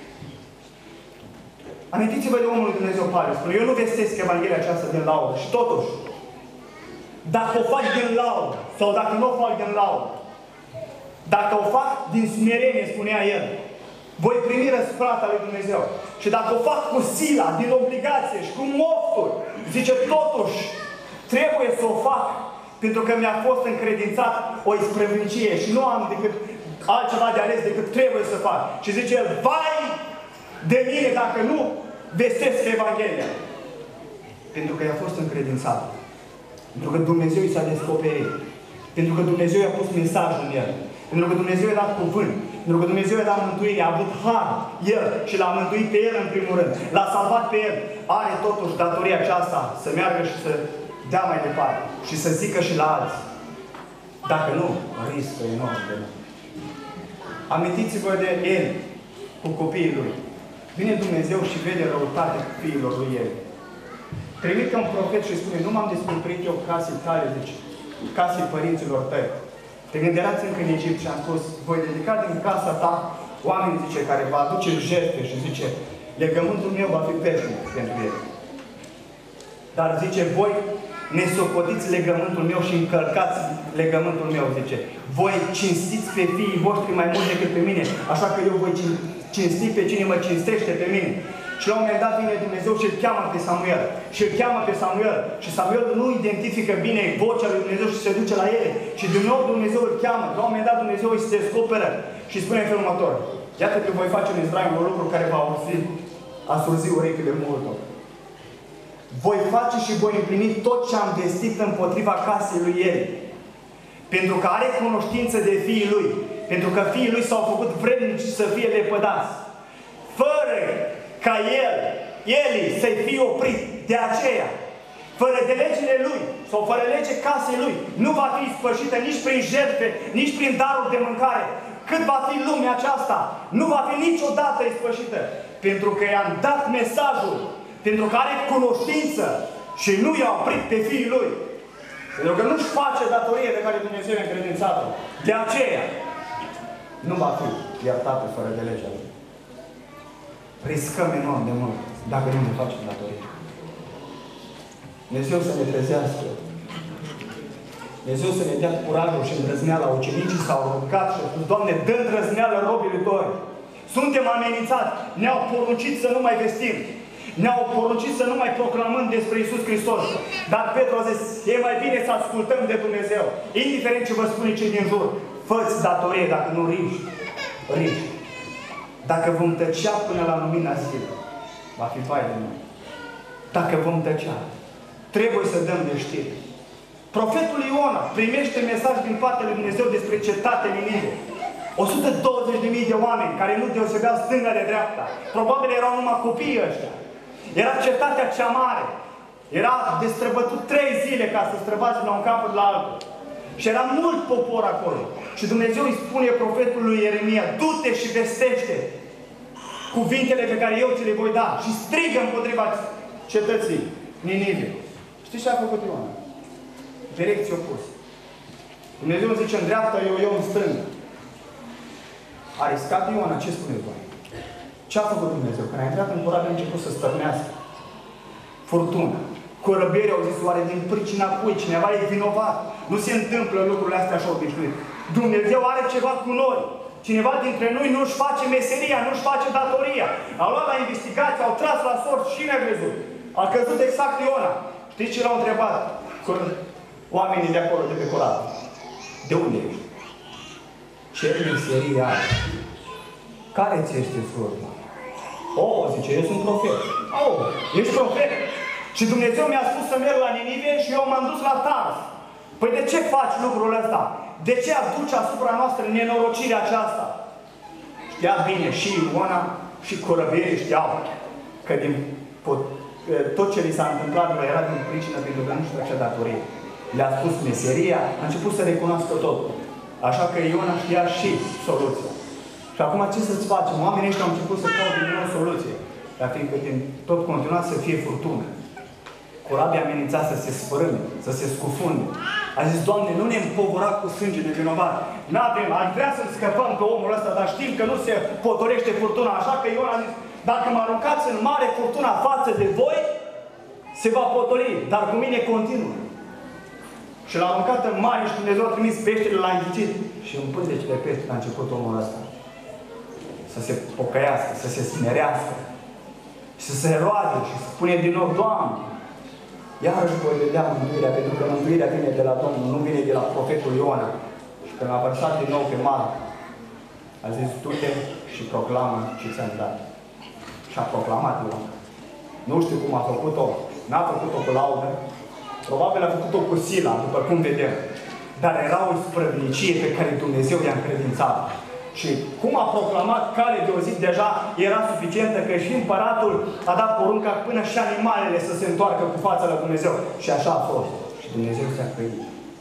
Speaker 8: Amintiți-vă de omul lui Dumnezeu Pavel. Spune, eu nu vestesc Evanghelia aceasta din laudă. Și totuși, dacă o faci din laudă, sau dacă nu o faci din laudă, dacă o fac din smerenie, spunea el, voi primi răsplata lui Dumnezeu. Și dacă o fac cu sila, din obligație și cu mofturi, zice, totuși, trebuie să o fac, pentru că mi-a fost încredințat o isprăvnicie și nu am decât altceva de ales decât trebuie să fac. Și zice el, vai de mine dacă nu vestesc Evanghelia. Pentru că i-a fost încredințat. Pentru că Dumnezeu i s-a descoperit. Pentru că Dumnezeu i-a pus mesajul în el. Pentru că Dumnezeu i-a dat cuvânt. Pentru că Dumnezeu i-a dat mântuire. A avut har el și l-a mântuit pe el în primul rând. L-a salvat pe el. Are totuși datoria aceasta să meargă și să dea mai departe. Și să zică și la alții. Dacă nu, riscă enorm de mult. Amintiți-vă de el cu copiii lui. Vine Dumnezeu și vede răutatea fiilor lui el. Trimite un profet și spune, nu m-am descoperit eu casei tale, zice, casei părinților tăi. Te gânderați încă în Egipt și am spus, voi dedica din casa ta oameni, zice, care va aduce jertfe și zice, legământul meu va fi veșnic pentru el. Dar zice, voi ne socotiți legământul meu și încălcați legământul meu, zice. Voi cinstiți pe fiii voștri mai mult decât pe mine, așa că eu voi cinsti pe cine mă cinstește pe mine. Și la un moment dat vine Dumnezeu și îl cheamă pe Samuel. Și îl cheamă pe Samuel. Și Samuel nu identifică bine vocea lui Dumnezeu și se duce la ele. Și din nou Dumnezeu îl cheamă. La un moment dat Dumnezeu îi se descoperă și spune în felul următor. Iată că voi face în Israel un lucru care va auzi, a surzi urechile multor. Voi face și voi împlini tot ce am vestit împotriva casei lui el. Pentru că are cunoștință de fiii lui. Pentru că fiii lui s-au făcut vrednici să fie lepădați. fără ca el, Eli, să-i fie oprit. De aceea, fără de legile lui, sau fără lege casei lui, nu va fi spășită nici prin jertfe, nici prin daruri de mâncare. Cât va fi lumea aceasta, nu va fi niciodată ispășită. Pentru că i-am dat mesajul, pentru că are cunoștință și nu i-a oprit pe fiii lui. Pentru că nu-și face datorie de care Dumnezeu i-a încredințat-o. De aceea, nu va fi iertată fără de legea lui. Riscăm enorm de mult dacă nu ne facem datorie. Dumnezeu să ne trezească. Dumnezeu să ne dea curajul și îndrăzneala. Ucenicii s-au rugat și au spus, Doamne, dă îndrăzneală robii Tăi. Suntem amenințați. Ne-au poruncit să nu mai vestim. Ne-au poruncit să nu mai proclamăm despre Iisus Hristos. Dar Petru a zis, e mai bine să ascultăm de Dumnezeu. Indiferent ce vă spune cei din jur, fă-ți datorie dacă nu riști. Riști. Dacă vom tăcea până la lumina zilei, va fi fain de noi. Dacă vom tăcea, trebuie să dăm de știre. Profetul Iona primește mesaj din partea lui Dumnezeu despre cetatea Ninive. o sută douăzeci de mii de oameni care nu deosebeau stânga de dreapta. Probabil erau numai copiii ăștia. Era cetatea cea mare. Era de străbătut trei zile ca să străbați de la un capăt la altul. Și era mult popor acolo. Și Dumnezeu îi spune profetului Ieremia, du-te și vestește cuvintele pe care eu ți le voi da. Și strigă împotriva cetății Ninive. Știți ce a făcut Iona? Direcție opusă. Dumnezeu zice în dreapta, eu, eu în stânga. A riscat Iona, ce spuneți voi? Ce a făcut Dumnezeu? Când a intrat în corabie, a început să stărnească furtună. Corăbieri au zis, oare din pricina cui? Cineva e vinovat. Nu se întâmplă lucrurile astea așa obișnuit. Dumnezeu are ceva cu noi. Cineva dintre noi nu-și face meseria, nu-și face datoria. Au luat la investigație, au tras la sort și ne-a crezut. A căzut exact Iona. Știți ce l-au întrebat? Oamenii de acolo, de pe corabie. De unde ești? Ce meserie ai? Care ți este slujba? O, zice, eu sunt profet. O, ești profet? Și Dumnezeu mi-a spus să merg la Ninive și eu m-am dus la Tars. Păi de ce faci lucrul ăsta? De ce aduci asupra noastră nenorocirea aceasta? Știa bine și Iona și corăbierii știau că din tot ce li s-a întâmplat nu era din pricină pentru că nu știu ce datorie. Le-a spus meseria, a început să recunoască totul. Așa că Iona știa și soluția. Și acum ce să-ți facem? Oamenii ăștia au început să caute din nou soluție. Dar fiindcă din tot continua să fie furtună. Corabia amenința să se sfărâme, să se scufunde. A zis, Doamne, nu ne împovăra cu sânge de vinovat. N-avem, ar vrea să-l scăpăm pe omul ăsta, dar știm că nu se potorește furtuna. Așa că Iona a zis, dacă mă aruncați în mare furtuna față de voi, se va potoli, dar cu mine continuă. Și l-a aruncat în mare și Dumnezeu a trimis peștele, l-a înghicit. Și în pântecele peștele a început omul ăsta să se pocăiască, să se smerească, și să se roage și să spune din nou, Doamne, iarăși voi vedea mântuirea, pentru că mântuirea vine de la Domnul, nu vine de la profetul Iona. Și când a vărsat din nou pe mare, a zis, du-te și proclamă ce ți-am dat. Și a proclamat Iona. Nu știu cum a făcut-o, n-a făcut-o cu laudă, probabil a făcut-o cu sila, după cum vedem. Dar era o sprăvnicie pe care Dumnezeu i-a încredințat. Și cum a proclamat cale de o zi, deja era suficientă că și împăratul a dat porunca până și animalele să se întoarcă cu fața la Dumnezeu. Și așa a fost. Și Dumnezeu s-a crezut.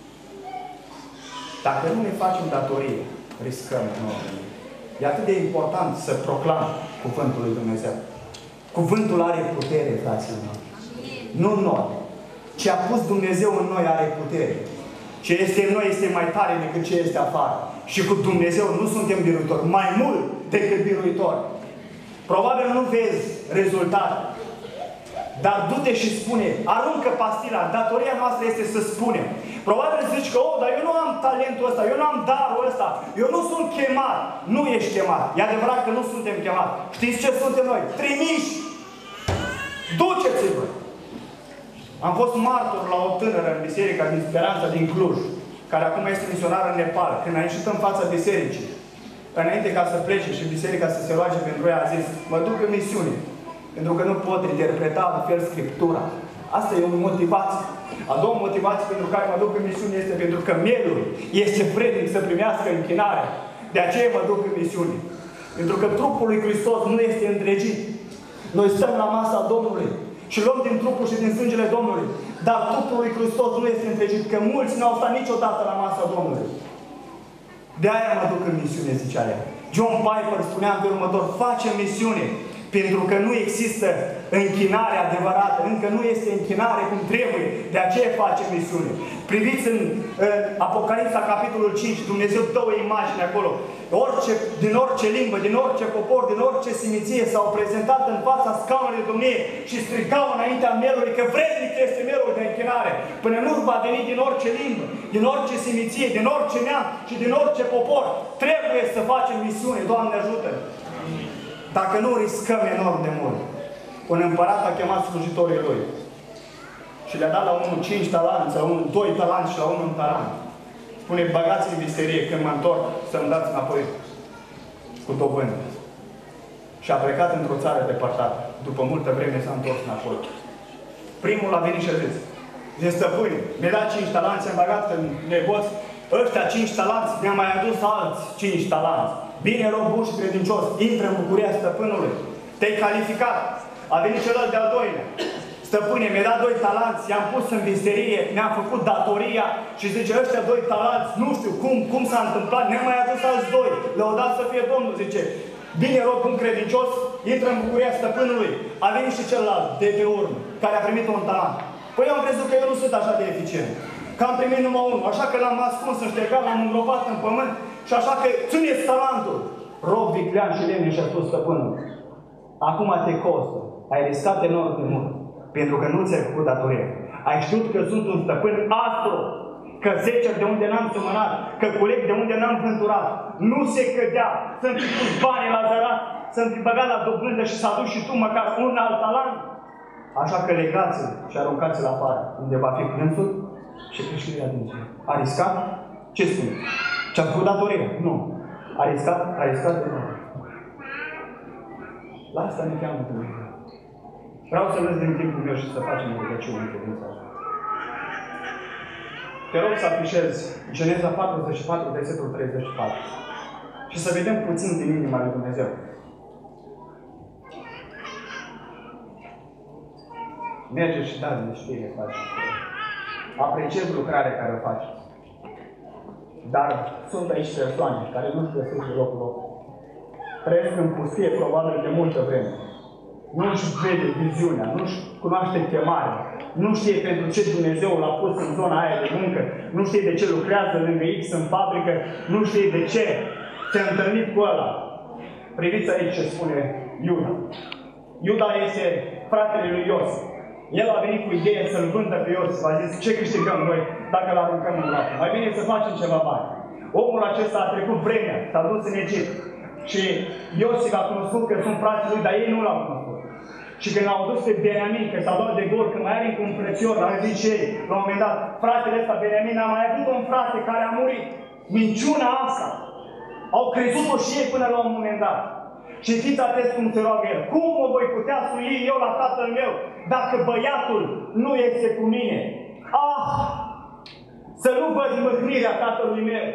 Speaker 8: Dacă nu ne facem datorie, riscăm noi. E atât de important să proclam cuvântul lui Dumnezeu. Cuvântul are putere, frații mei. Nu noi. Ce a pus Dumnezeu în noi are putere. Ce este în noi este mai tare decât ce este afară. Și cu Dumnezeu nu suntem biruitori. Mai mult decât biruitori. Probabil nu vezi rezultate. Dar du-te și spune, aruncă pastila. Datoria noastră este să spunem. Probabil zici că, oh, dar eu nu am talentul ăsta, eu nu am darul ăsta, eu nu sunt chemat. Nu ești chemat. E adevărat că nu suntem chemați. Știți ce suntem noi? Trimiși. Duceți-vă. Am fost martor la o tânără în biserica din Speranța din Cluj, care acum este misionară în Nepal. Când a ieșit în fața bisericii, înainte ca să plece și biserica să se roage pentru ea, a zis, mă duc în misiune, pentru că nu pot interpreta în fel Scriptura. Asta e o motivație. A doua motivație pentru care mă duc în misiune este pentru că mielul este vrednic să primească închinarea. De aceea mă duc în misiune. Pentru că trupul lui Hristos nu este întregit. Noi stăm la masa Domnului și luăm din trupul și din sângele Domnului. Dar trupul lui Hristos nu este întregit, că mulți nu au stat niciodată la masa Domnului. De aia mă duc în misiune, zicea ea. John Piper spunea în felul următor: facem misiune, pentru că nu există închinare adevărată, încă nu este închinare cum trebuie, de aceea facem misiune. Priviți în uh, Apocalipsa, capitolul cinci, Dumnezeu dă o imagine acolo. Orice, din orice limbă, din orice popor, din orice simiție s-au prezentat în fața scaunului de domnie și strigau înaintea mielului că vrednic este mielul de închinare, până nu va veni din orice limbă, din orice simiție, din orice neam și din orice popor. Trebuie să facem misiune, Doamne ajută! Dacă nu, riscăm enorm de mult. Un împărat a chemat slujitorii lui și le-a dat la unul cinci talanți, la unul doi talanți și la unul un talent. Spune: băgați în visterie, când mă întorc să-mi dați înapoi cu dobândă. Și a plecat într-o țară depărtată. După multă vreme s-a întors înapoi. Primul a venit și a zis: zice, stăpâne, mi-a dat cinci talanți, am băgat în negoț, ăștia cinci talanți, mi-a mai adus alți cinci talanți. Bine, rob bun și credincios, intră în bucuria stăpânului. Te-ai calificat. A venit celălalt de-al doilea. Stăpâne, mi-a dat doi talanți, i-am pus în visterie, mi-am făcut datoria și zice, ăștia doi talanți, nu știu cum, cum s-a întâmplat, ne-am mai adus alți doi. Lăudat să fie Domnul, zice, bine, rob bun credincios, intră în bucuria stăpânului. A venit și celălalt de pe urmă, care a primit un talent. Păi eu am crezut că eu nu sunt așa de eficient. Că am primit numai unul, așa că l-am ascuns în ștergar, l-am îngropat în pământ și așa că țineți talentul. Rob viclean și lemne și-a spus stăpânul: acum te costă, ai riscat enorm de mult, pentru că nu ți-ai făcut datoria. Ai știut că sunt un stăpân astru, că zecer de unde n-am sumănat, că culeg de unde n-am vânturat. Nu se cădea să-mi fi pus banii la zărat, să-mi fi băgat la dobândă și să aduci și tu măcar un alt talent. Așa că legați-l și aruncați-l afară, unde va fi plânsul și câștirea din cer. A riscat? Ce spune? Ce-a făcut datoria? Nu. A riscat? A riscat de nou. La asta ne cheamă Dumnezeu. Vreau să lăs din timpul meu și să facem o rugăciune în credința asta. Te rog să afișezi Geneza patruzeci și patru, versetul treizeci și patru. Și să vedem puțin din inima lui Dumnezeu. Merge și dați de știre, faci. Apreciez lucrarea care o faci. Dar sunt aici persoane care nu-și găsesc locul lor. Trăiesc în pustie probabil de multă vreme. Nu-și vede viziunea, nu-și cunoaște chemarea, nu știe pentru ce Dumnezeu l-a pus în zona aia de muncă, nu știe de ce lucrează lângă X în fabrică, nu știe de ce s-a întâlnit cu ăla. Priviți aici ce spune Iuda. Iuda este fratele lui Iosif. El a venit cu ideea să-l vândă pe Iosif. A zis, ce câștigăm noi dacă îl aruncăm în groapă? Mai bine să facem ceva bani. Omul acesta a trecut vremea, s-a dus în Egipt. Și Iosif a cunoscut că sunt frații lui, dar ei nu l-au cunoscut. Și când l-au dus pe Beniamin, că s-a luat de gol, că mai are încă un frățior, au zis și ei, la un moment dat, fratele ăsta, Beniamin, a mai avut un frate care a murit. Minciuna asta. Au crezut-o și ei până la un moment dat. Și fiți atenți cum se roagă el. Cum mă voi putea sui eu la tatăl meu dacă băiatul nu este cu mine? Ah! Să nu văd mâhnirea tatălui meu.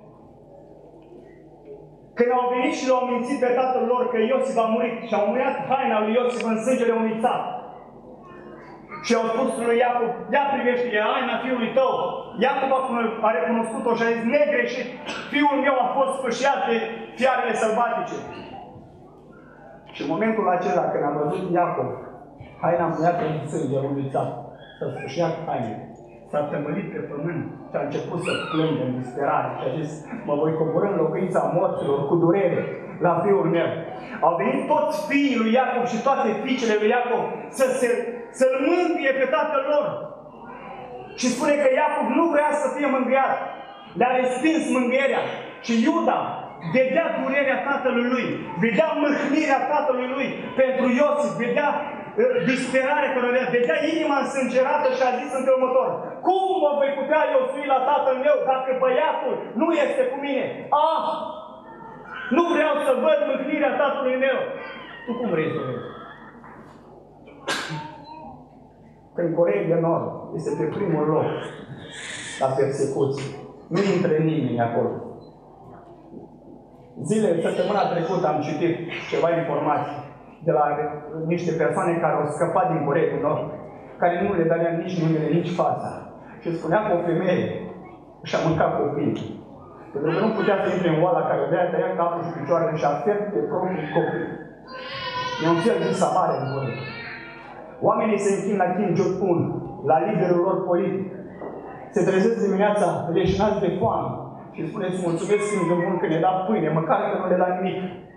Speaker 8: Când au venit și l-au mințit pe tatăl lor că Iosif a murit și au muiat haina lui Iosif în sângele unui țap. Și au spus lui Iacob, ia privește, e haina fiului tău. Iacob a recunoscut-o și a zis, negreșit, fiul meu a fost spășiat de fiarele sălbatice. Și în momentul acela, când am văzut Iacob, haina muiată în sânge unui țap, s-a spășiat haina, s-a tămălit pe pământ și a început să plângă în disperare și a zis, mă voi coborî în locuința morților cu durere la fiul meu. Au venit toți fiii lui Iacob și toate fiicele lui Iacob să se, să-l mângâie pe tatăl lor. Și spune că Iacob nu vrea să fie mângâiat. Le-a respins mângâierea. Și Iuda vedea durerea tatălui lui, vedea mâhnirea tatălui lui pentru Iosif, vedea disperarea care avea, vedea inima însângerată și a zis în felul următor, cum mă voi putea eu sui la tatăl meu dacă băiatul nu este cu mine? Ah! Nu vreau să văd mâhnirea tatălui meu. Tu cum vrei să vezi? Când Coreea de Nord este pe primul loc la persecuție, nu intră nimeni acolo. Zile, săptămâna trecută am citit ceva informații de la niște persoane care au scăpat din Coreea lor, care nu le dădea nici numele, nici fața. Și spunea că o femeie și-a mâncat copiii. Pentru că nu putea să intre în oala care avea, tăia capul și picioarele și a fiert pe proprii copii. E un fel de samare în Coreea. Oamenii se închin la Kim Jong-un, la liderul lor politic. Se trezesc dimineața leșinați de foame și spuneți mulțumesc Kim Jong-un că ne-a dat pâine, măcar că nu le da nimic.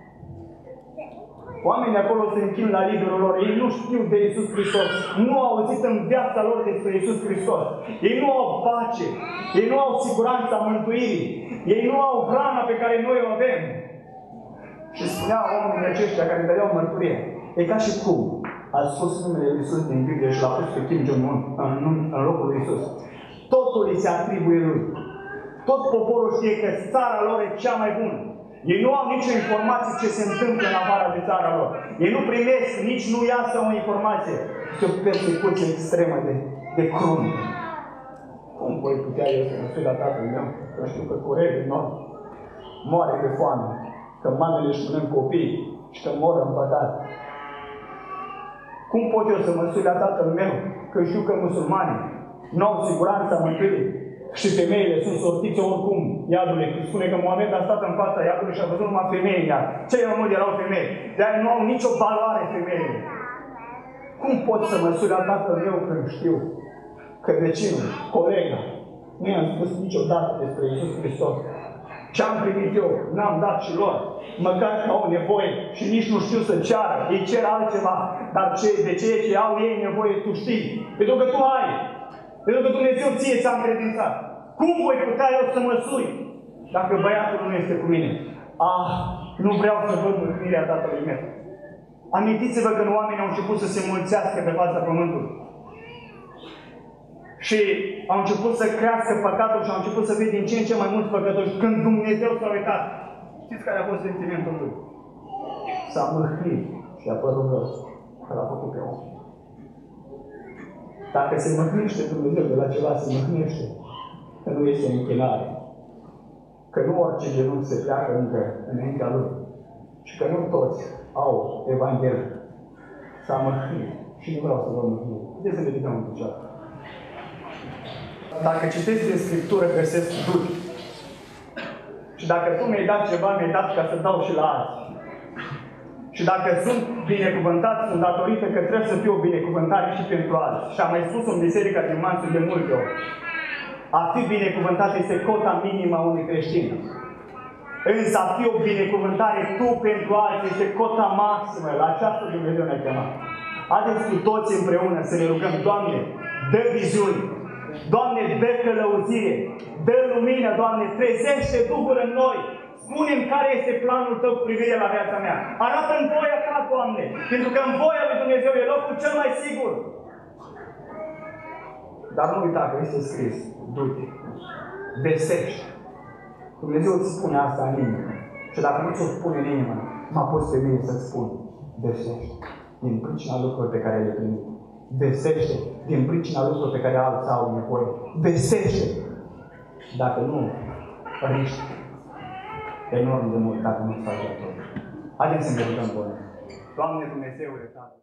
Speaker 8: Oamenii acolo se închin la liderul lor, ei nu știu de Iisus Hristos, nu au auzit în viața lor despre Iisus Hristos. Ei nu au pace, ei nu au siguranța mântuirii, ei nu au hrana pe care noi o avem. Și spunea oamenii aceștia care îmi dădeau mărturie, e ca și cum a spus numele lui Iisus din Biblie și l-a pus pe Kim Jong-un în, în locul lui Iisus. Totul îi se atribuie lui. Tot poporul știe că țara lor e cea mai bună. Ei nu au nicio informație ce se întâmplă în afara de țara lor. Ei nu primesc, nici nu iasă o informație. Este o persecuție extremă de, de crunt. Cum voi putea eu să mă sui la tatăl meu? Că știu că Coreea din Nord moare de foame, că mamele își mănânc copii și că mor în păcat. Cum pot eu să mă sui la tatăl meu? Că știu că musulmanii nu au siguranța mântuirii. Și femeile sunt sortite oricum iadului. Spune că Mohamed a stat în fața iadului și a văzut numai femei în iad. Cei mai mulți erau femei. De-aia nu au nicio valoare femeile. Cum pot să mă sui la tatăl meu când știu că vecinul, colega, nu i-am spus niciodată despre Iisus Hristos? Ce am primit eu, n-am dat și lor. Măcar că au nevoie și nici nu știu să ceară. Ei cer altceva. Dar ce, de ceea ce au ei nevoie, tu știi. Pentru că tu ai. Pentru că Dumnezeu ție ți-a încredințat. Cum voi putea eu să mă sui dacă băiatul nu este cu mine? Ah, nu vreau să văd mântuirea tatălui meu. Amintiți-vă când oamenii au început să se mulțească pe fața pământului. Și au început să crească păcatul și au început să vezi din ce în ce mai mulți păcătoși. Când Dumnezeu s-a uitat, știți care a fost sentimentul lui? S-a mâhnit și a părut rău că l-a făcut pe om. Dacă se mâhnește Dumnezeu de la ceva, se mâhnește, că nu este închinare. Că nu orice genunchi se pleacă încă înaintea lui. Și că nu toți au Evanghelie. S-a mâhnit. Și nu vreau să vă mâhnit. Puteți să ne ridicăm în picioare. Dacă citesc din Scriptură, găsesc duh. Și dacă tu mi-ai dat ceva, mi-ai dat ca să dau și la alții. Și dacă sunt binecuvântat, sunt datorită că trebuie să fiu o binecuvântare și pentru alții. Și am mai spus în biserica din Manțul de multe ori. A fi binecuvântat este cota minimă a unui creștin. Însă a fi o binecuvântare tu pentru alții este cota maximă. La aceasta Dumnezeu ne-a chemat. Haideți cu toți împreună să ne rugăm. Doamne, dă viziuni. Doamne, dă călăuzire. Dă lumină, Doamne, trezește Duhul în noi. Spune-mi care este planul Tău cu privire la viața mea. Arată-mi voia Ta, Doamne, pentru că în voia lui Dumnezeu e locul cel mai sigur. Dar nu uita că este scris, du-te, vestește. Dumnezeu îți spune asta în inimă. Și dacă nu ți-o spune în inimă, m-a pus pe mine să-ți spun, vestește. Din pricina lucrurilor pe care le primit. Vestește. Din pricina lucrurilor pe care alții au nevoie. Vestește. Dacă nu, riști enorm de mult dacă nu-ți faci atunci. Haideți să ne rugăm voi. Doamne Dumnezeule, Tată.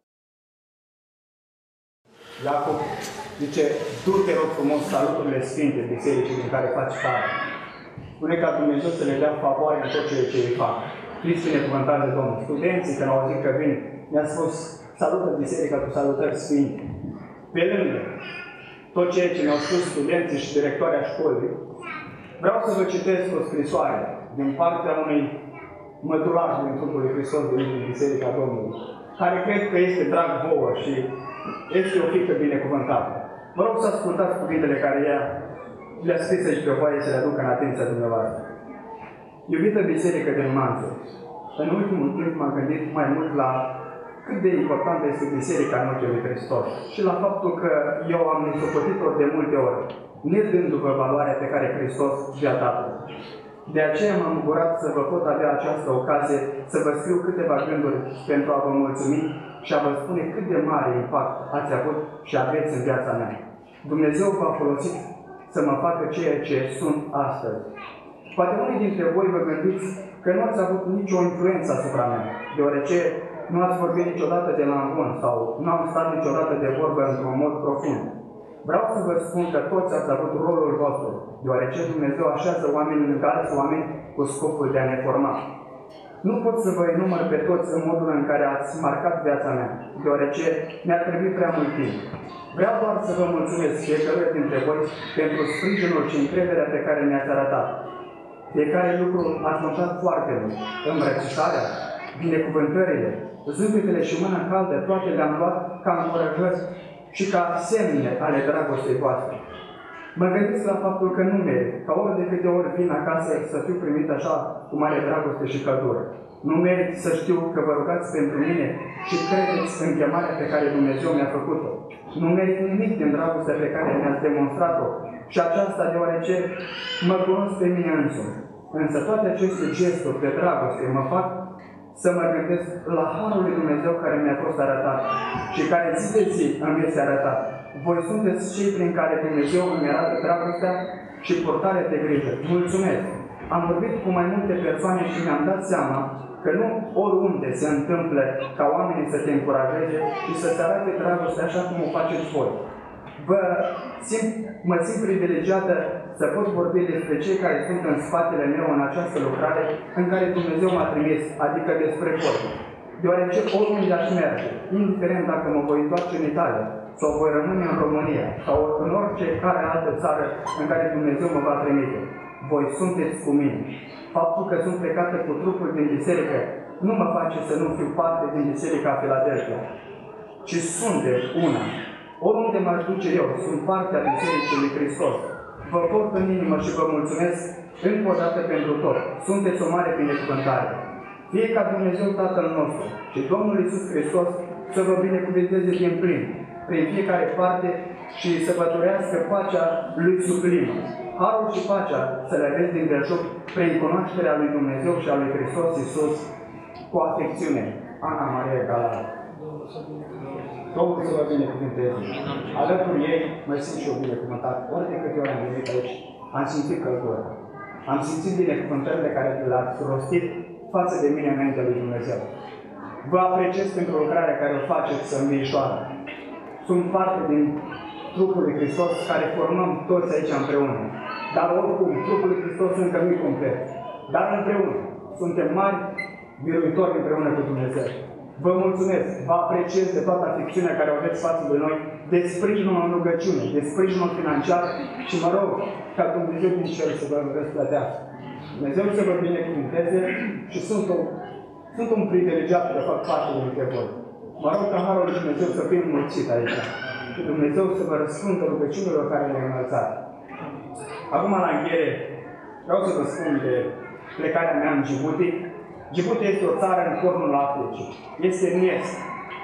Speaker 8: Iacob zice, du-te rog frumos saluturile sfinte bisericii din care faci parte. Spune ca Dumnezeu să le dea favoare în tot ceea ce îi fac. Fiți binecuvântat de Domnul. Studenții, când au auzit că vin, mi-a spus, salută biserica cu salutări sfinte. Pe lângă tot ceea ce mi-au spus studenții și directoarea școlii, vreau să vă citesc o scrisoare din partea unui mădulaș din trupul lui Hristos din Biserica Domnului, care cred că este drag vouă și este o fică binecuvântată. Vă rog să ascultați cuvintele care ea le-a scris aici pe foaie să le aducă în atenția dumneavoastră. Iubită Biserică din Manțu, în ultimul timp m-am gândit mai mult la cât de importantă este Biserica în ochii lui Hristos și la faptul că eu am nesocotit-o de multe ori, nedându-vă valoarea pe care Hristos vi-a dat-o. De aceea m-am bucurat să vă pot avea această ocazie să vă scriu câteva gânduri pentru a vă mulțumi și a vă spune cât de mare impact ați avut și aveți în viața mea. Dumnezeu v-a folosit să mă facă ceea ce sunt astăzi. Poate unii dintre voi vă gândiți
Speaker 7: că nu ați avut nicio influență asupra mea, deoarece nu ați vorbit niciodată de la ambon sau nu am stat niciodată de vorbă într-un mod profund. Vreau să vă spun că toți ați avut rolul vostru, deoarece Dumnezeu așează oameni în alți oameni cu scopul de a ne forma. Nu pot să vă enumăr pe toți în modul în care ați marcat viața mea, deoarece mi-a trebuit prea mult timp. Vreau doar să vă mulțumesc fiecare dintre voi pentru sprijinul și încrederea pe care mi-ați arătat. Fiecare lucru ați notat foarte mult. Îmbrățișarea, binecuvântările, zâmbetele și mâna caldă, toate le-am luat ca încurajări și ca semne ale dragostei voastre. Mă gândesc la faptul că nu merit, ca ori de câte ori vin acasă să fiu primit așa cu mare dragoste și căldură. Nu merit să știu că vă rugați pentru mine și credeți în chemarea pe care Dumnezeu mi-a făcut-o. Nu merit nimic din dragostea pe care mi-ați demonstrat-o și aceasta deoarece mă cunosc pe mine însumi. Însă toate aceste gesturi de dragoste mă fac să mă gândesc la Harul lui Dumnezeu care mi-a fost arătat și care zi de zi îmi este arătat. Voi sunteți cei prin care Dumnezeu îmi arată dragostea și purtarea de grijă. Mulțumesc! Am vorbit cu mai multe persoane și mi-am dat seama că nu oriunde se întâmplă ca oamenii să te încurajeze și să-ți arate dragostea așa cum o faceți voi. Vă simt, mă simt privilegiată să pot vorbi despre cei care sunt în spatele meu în această lucrare în care Dumnezeu m-a trimis, adică despre voi. Deoarece oriunde aș merge, indiferent dacă mă voi întoarce în Italia sau voi rămâne în România sau în orice care altă țară în care Dumnezeu mă va trimite, voi sunteți cu mine. Faptul că sunt plecată cu trupul din biserică nu mă face să nu fiu parte din Biserica Filadelfia, ci suntem una. Oriunde mă duce eu, sunt parte a Bisericii lui Hristos. Vă port în inimă și vă mulțumesc încă o dată pentru tot. Sunteți o mare binecuvântare. Fie ca Dumnezeu Tatăl nostru și Domnul Iisus Hristos să vă binecuvânteze din plin, prin fiecare parte și să vă dorească pacea lui sublimă. Harul și pacea să le aveți din belșug prin cunoașterea lui Dumnezeu și a lui Hristos Iisus cu afecțiune. Ana Maria Galar. Domnul să vă binecuvânteze. Alături ei mă simt și eu binecuvântat. Ori de câte ori am venit aici, am simțit căldură. Am simțit binecuvântările care le-ați rostit față de mine înaintea lui Dumnezeu. Vă apreciez pentru lucrarea care o faceți în Mișoară. Sunt parte din trupul lui Hristos care formăm toți aici împreună. Dar oricum, trupul lui Hristos încă nu e complet. Dar împreună suntem mari biruitori împreună cu Dumnezeu. Vă mulțumesc, vă apreciez de toată afecțiunea care o aveți față de noi, de sprijinul în rugăciune, de sprijinul financiar și mă rog ca Dumnezeu din cer să vă răsplătească. Dumnezeu să vă binecuvânteze și sunt, o, sunt un privilegiat de fapt parte dintre voi. Mă rog ca Harul lui Dumnezeu să fie înmulțit aici și Dumnezeu să vă răspundă rugăciunilor care le-a înălțat. Acum la încheiere, vreau să vă spun de plecarea mea în Djibouti. Djibouti este o țară în cornul Africii. Este în est.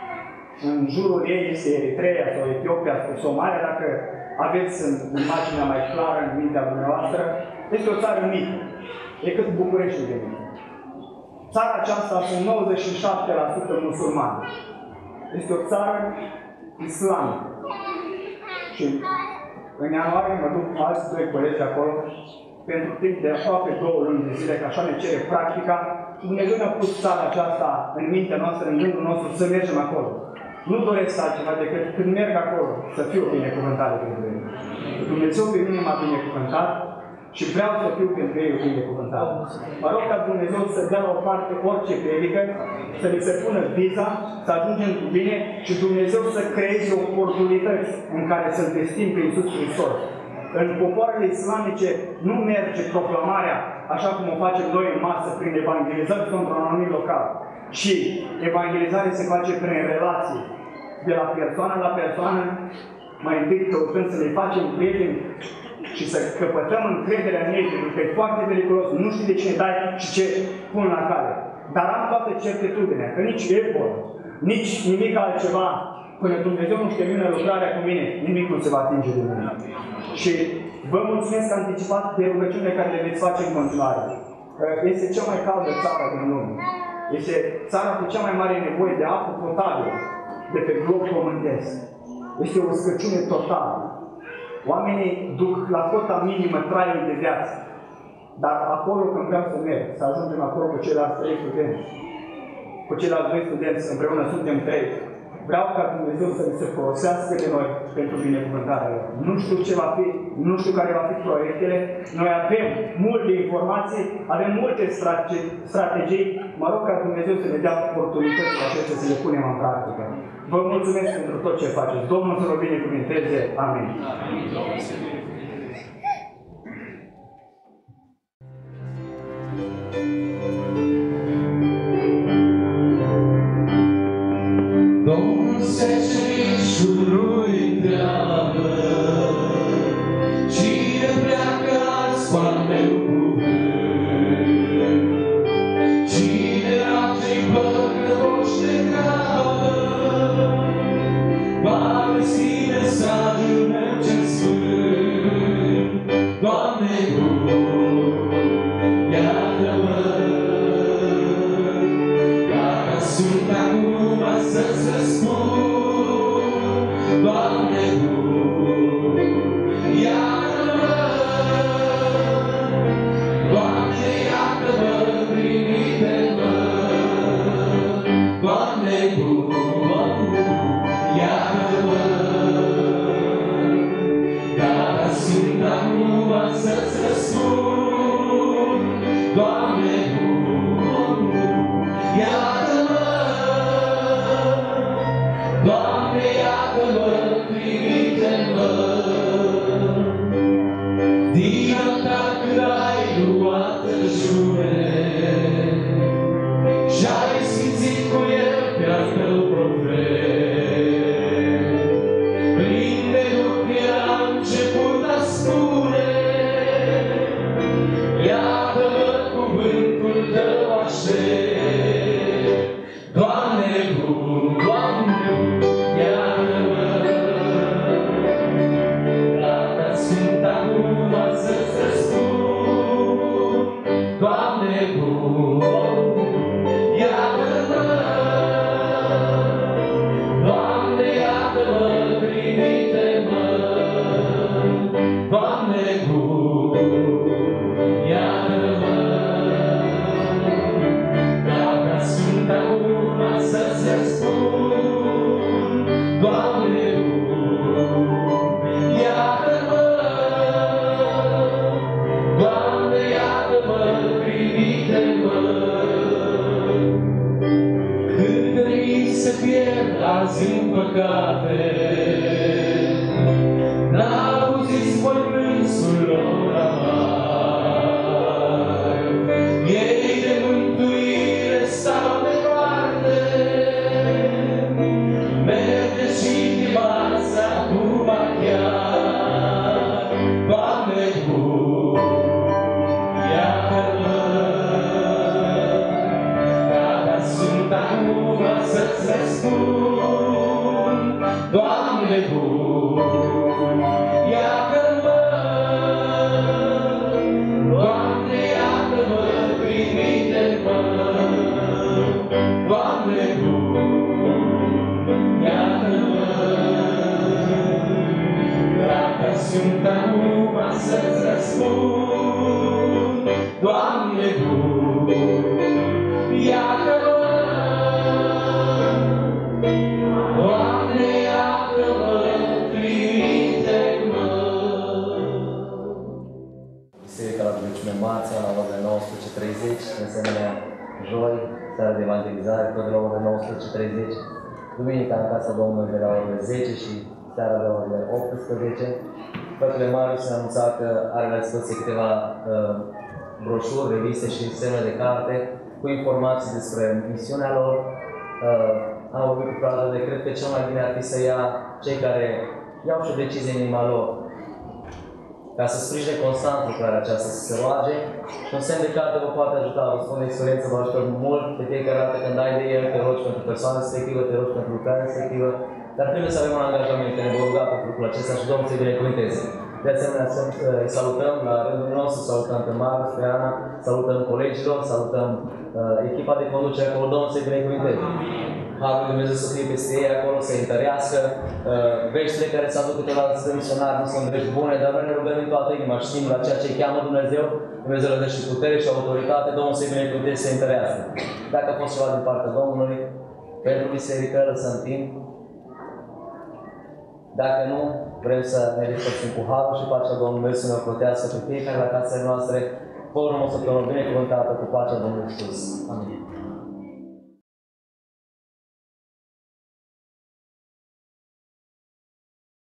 Speaker 7: În jurul ei este Eritrea sau Etiopia sau Somalia, dacă aveți în imaginea mai clară în mintea dumneavoastră. Este o țară mică. E cât Bucureștiul de mică. Țara aceasta sunt nouăzeci și șapte la sută musulmani. Este o țară islamică. Și în ianuarie mă duc cu alți doi colegi acolo pentru timp de aproape două luni de zile, că așa ne cere practica. Dumnezeu ne-a pus țara aceasta în mintea noastră, în gândul nostru, să mergem acolo. Nu doresc altceva decât când merg acolo să fiu o binecuvântare pentru ei. Dumnezeu pe mine m-a binecuvântat și vreau să fiu pentru ei o binecuvântare. Mă rog ca Dumnezeu să dea la o parte orice predică, să li se pună viza, să ajungem cu bine și Dumnezeu să creeze oportunități în care să-L vestim pe Iisus Hristos. În popoarele islamice nu merge proclamarea așa cum o facem noi în masă, prin evangelizări sau într-un anumit local, ci evangelizarea se face prin relații, de la persoană la persoană, mai întâi căutând să le facem prieteni și să căpătăm încrederea în ei, pentru că e foarte periculos, nu știi de cine dai și ce pun la cale. Dar am toată certitudinea, că nici Ebola, nici nimic altceva, până Dumnezeu nu-și termină lucrarea cu mine, nimic nu se va atinge de mine. Și vă mulțumesc anticipat de rugăciunile care le veți face în continuare. Este cea mai caldă țară din lume. Este țara cu cea mai mare nevoie de apă potabilă de pe glob pământesc. Este o scăciune totală. Oamenii duc la cota minimă traiul de viață.
Speaker 8: Dar acolo când vreau să merg, să ajungem acolo cu ceilalți trei studenți, cu ceilalți doi studenți, împreună suntem trei, vreau ca Dumnezeu să se folosească de noi pentru binecuvântarea lor. Nu știu ce va fi, nu știu care va fi proiectele, noi avem multe informații, avem multe strategii, mă rog ca Dumnezeu să ne dea oportunitățile acestea să le punem în practică. Vă mulțumesc pentru tot ce faceți. Domnul să vă binecuvânteze. Amin.
Speaker 3: Domnul se ceșului întreabă, cine pleacă azi Doamne-l cuvânt? Cine trage-i păcătoși de grabă, va găsi mesajul meu cel sfânt. Doamne bun, iartă-mă, dacă sunt acum să-ți răspund. Doamne bun, iartă-mă, Doamne, iartă-mă, trimite-mă. Doamne bun, iartă-mă, dacă sunt acum să-ți răspund. Doamne bun, iartă-mă, Doamne, iartă-mă, trimite-mă. Din altar când ai luat în jure și-ai sfințit cu el pe-al tău profet, plin de lucruri am început a spune, iartă-mă, cuvântul tău aștept. Doamne bun, Doamne bun, iartă-mă, dacă sunt acum să-ți răspund. Doamne bun, iartă-mă, Doamne, iartă-mă, trimite-mă. Doamne bun, iartă-mă, dacă sunt acum să-ți răspund. Doamne bun, iartă-mă, Doamne, iartă-mă, trimite-mă. Când trăi să pierd azi în păcate, n-auziți voi plânsul lor amar. Ei de mântuire stau departe, merge și chemați acum chiar. Doamne bun, iartă-mă, dacă sunt acum să-ți răspund. Doamne bun, iartă-mă, Doamne, iartă-mă, trimite-mă. Doamne bun, iartă-mă, dacă sunt acum să-ți răspund. Doamne bun, iartă-mă, Doamne, iartă-mă, trimite-mă.
Speaker 5: Biserica la Rugăciune Marța, la orele nouăsprezece treizeci, de asemenea joi, seara de evangelizare, tot de la orele nouăsprezece treizeci, duminica în Casa Domnului de la orele zece și seara de la orele optsprezece. Fratele Marius a anunțat că are la dispoziție câteva uh, broșuri, reviste și semne de carte cu informații despre misiunea lor. Uh, am vorbit cu fratele, cred că cel mai bine ar fi să ia cei care iau și o decizie în inima lor, ca să sprijine constant lucrarea aceasta, să se roage. Și un semn de carte vă poate ajuta, vă spun de experiență, vă ajută mult de fiecare dată când ai de el, te rogi pentru persoana respectivă, te rogi pentru lucrarea respectivă, dar trebuie să avem un angajament, că ne vom ruga pentru lucrul acesta și Domnul să-i binecuvânteze. De asemenea, să îi salutăm la rândul nostru, salutăm pe Marius, pe Ana, salutăm colegilor, salutăm uh, echipa de conducere acolo, Domnul să-i binecuvânteze. Harul Lui Dumnezeu să fie peste ei acolo, să-i întărească. Uh, veștile care s-au duc câteodată spre misionari nu sunt vești bune, dar noi ne rugăm din toată inima, știm la ceea ce îi cheamă Dumnezeu, Dumnezeu le dă și putere și autoritate, Domnul să-i binecuvânteze, să-i întărească. Dacă a fost ceva din partea Domnului, pentru biserică, lăsăm timp. Dacă nu, vrem să ne despărțim cu harul și pacea Domnului să ne ocrotească pe fiecare la casele noastre. Vă urăm o săptămână binecuvântată cu pacea Domnului Iisus. Amin.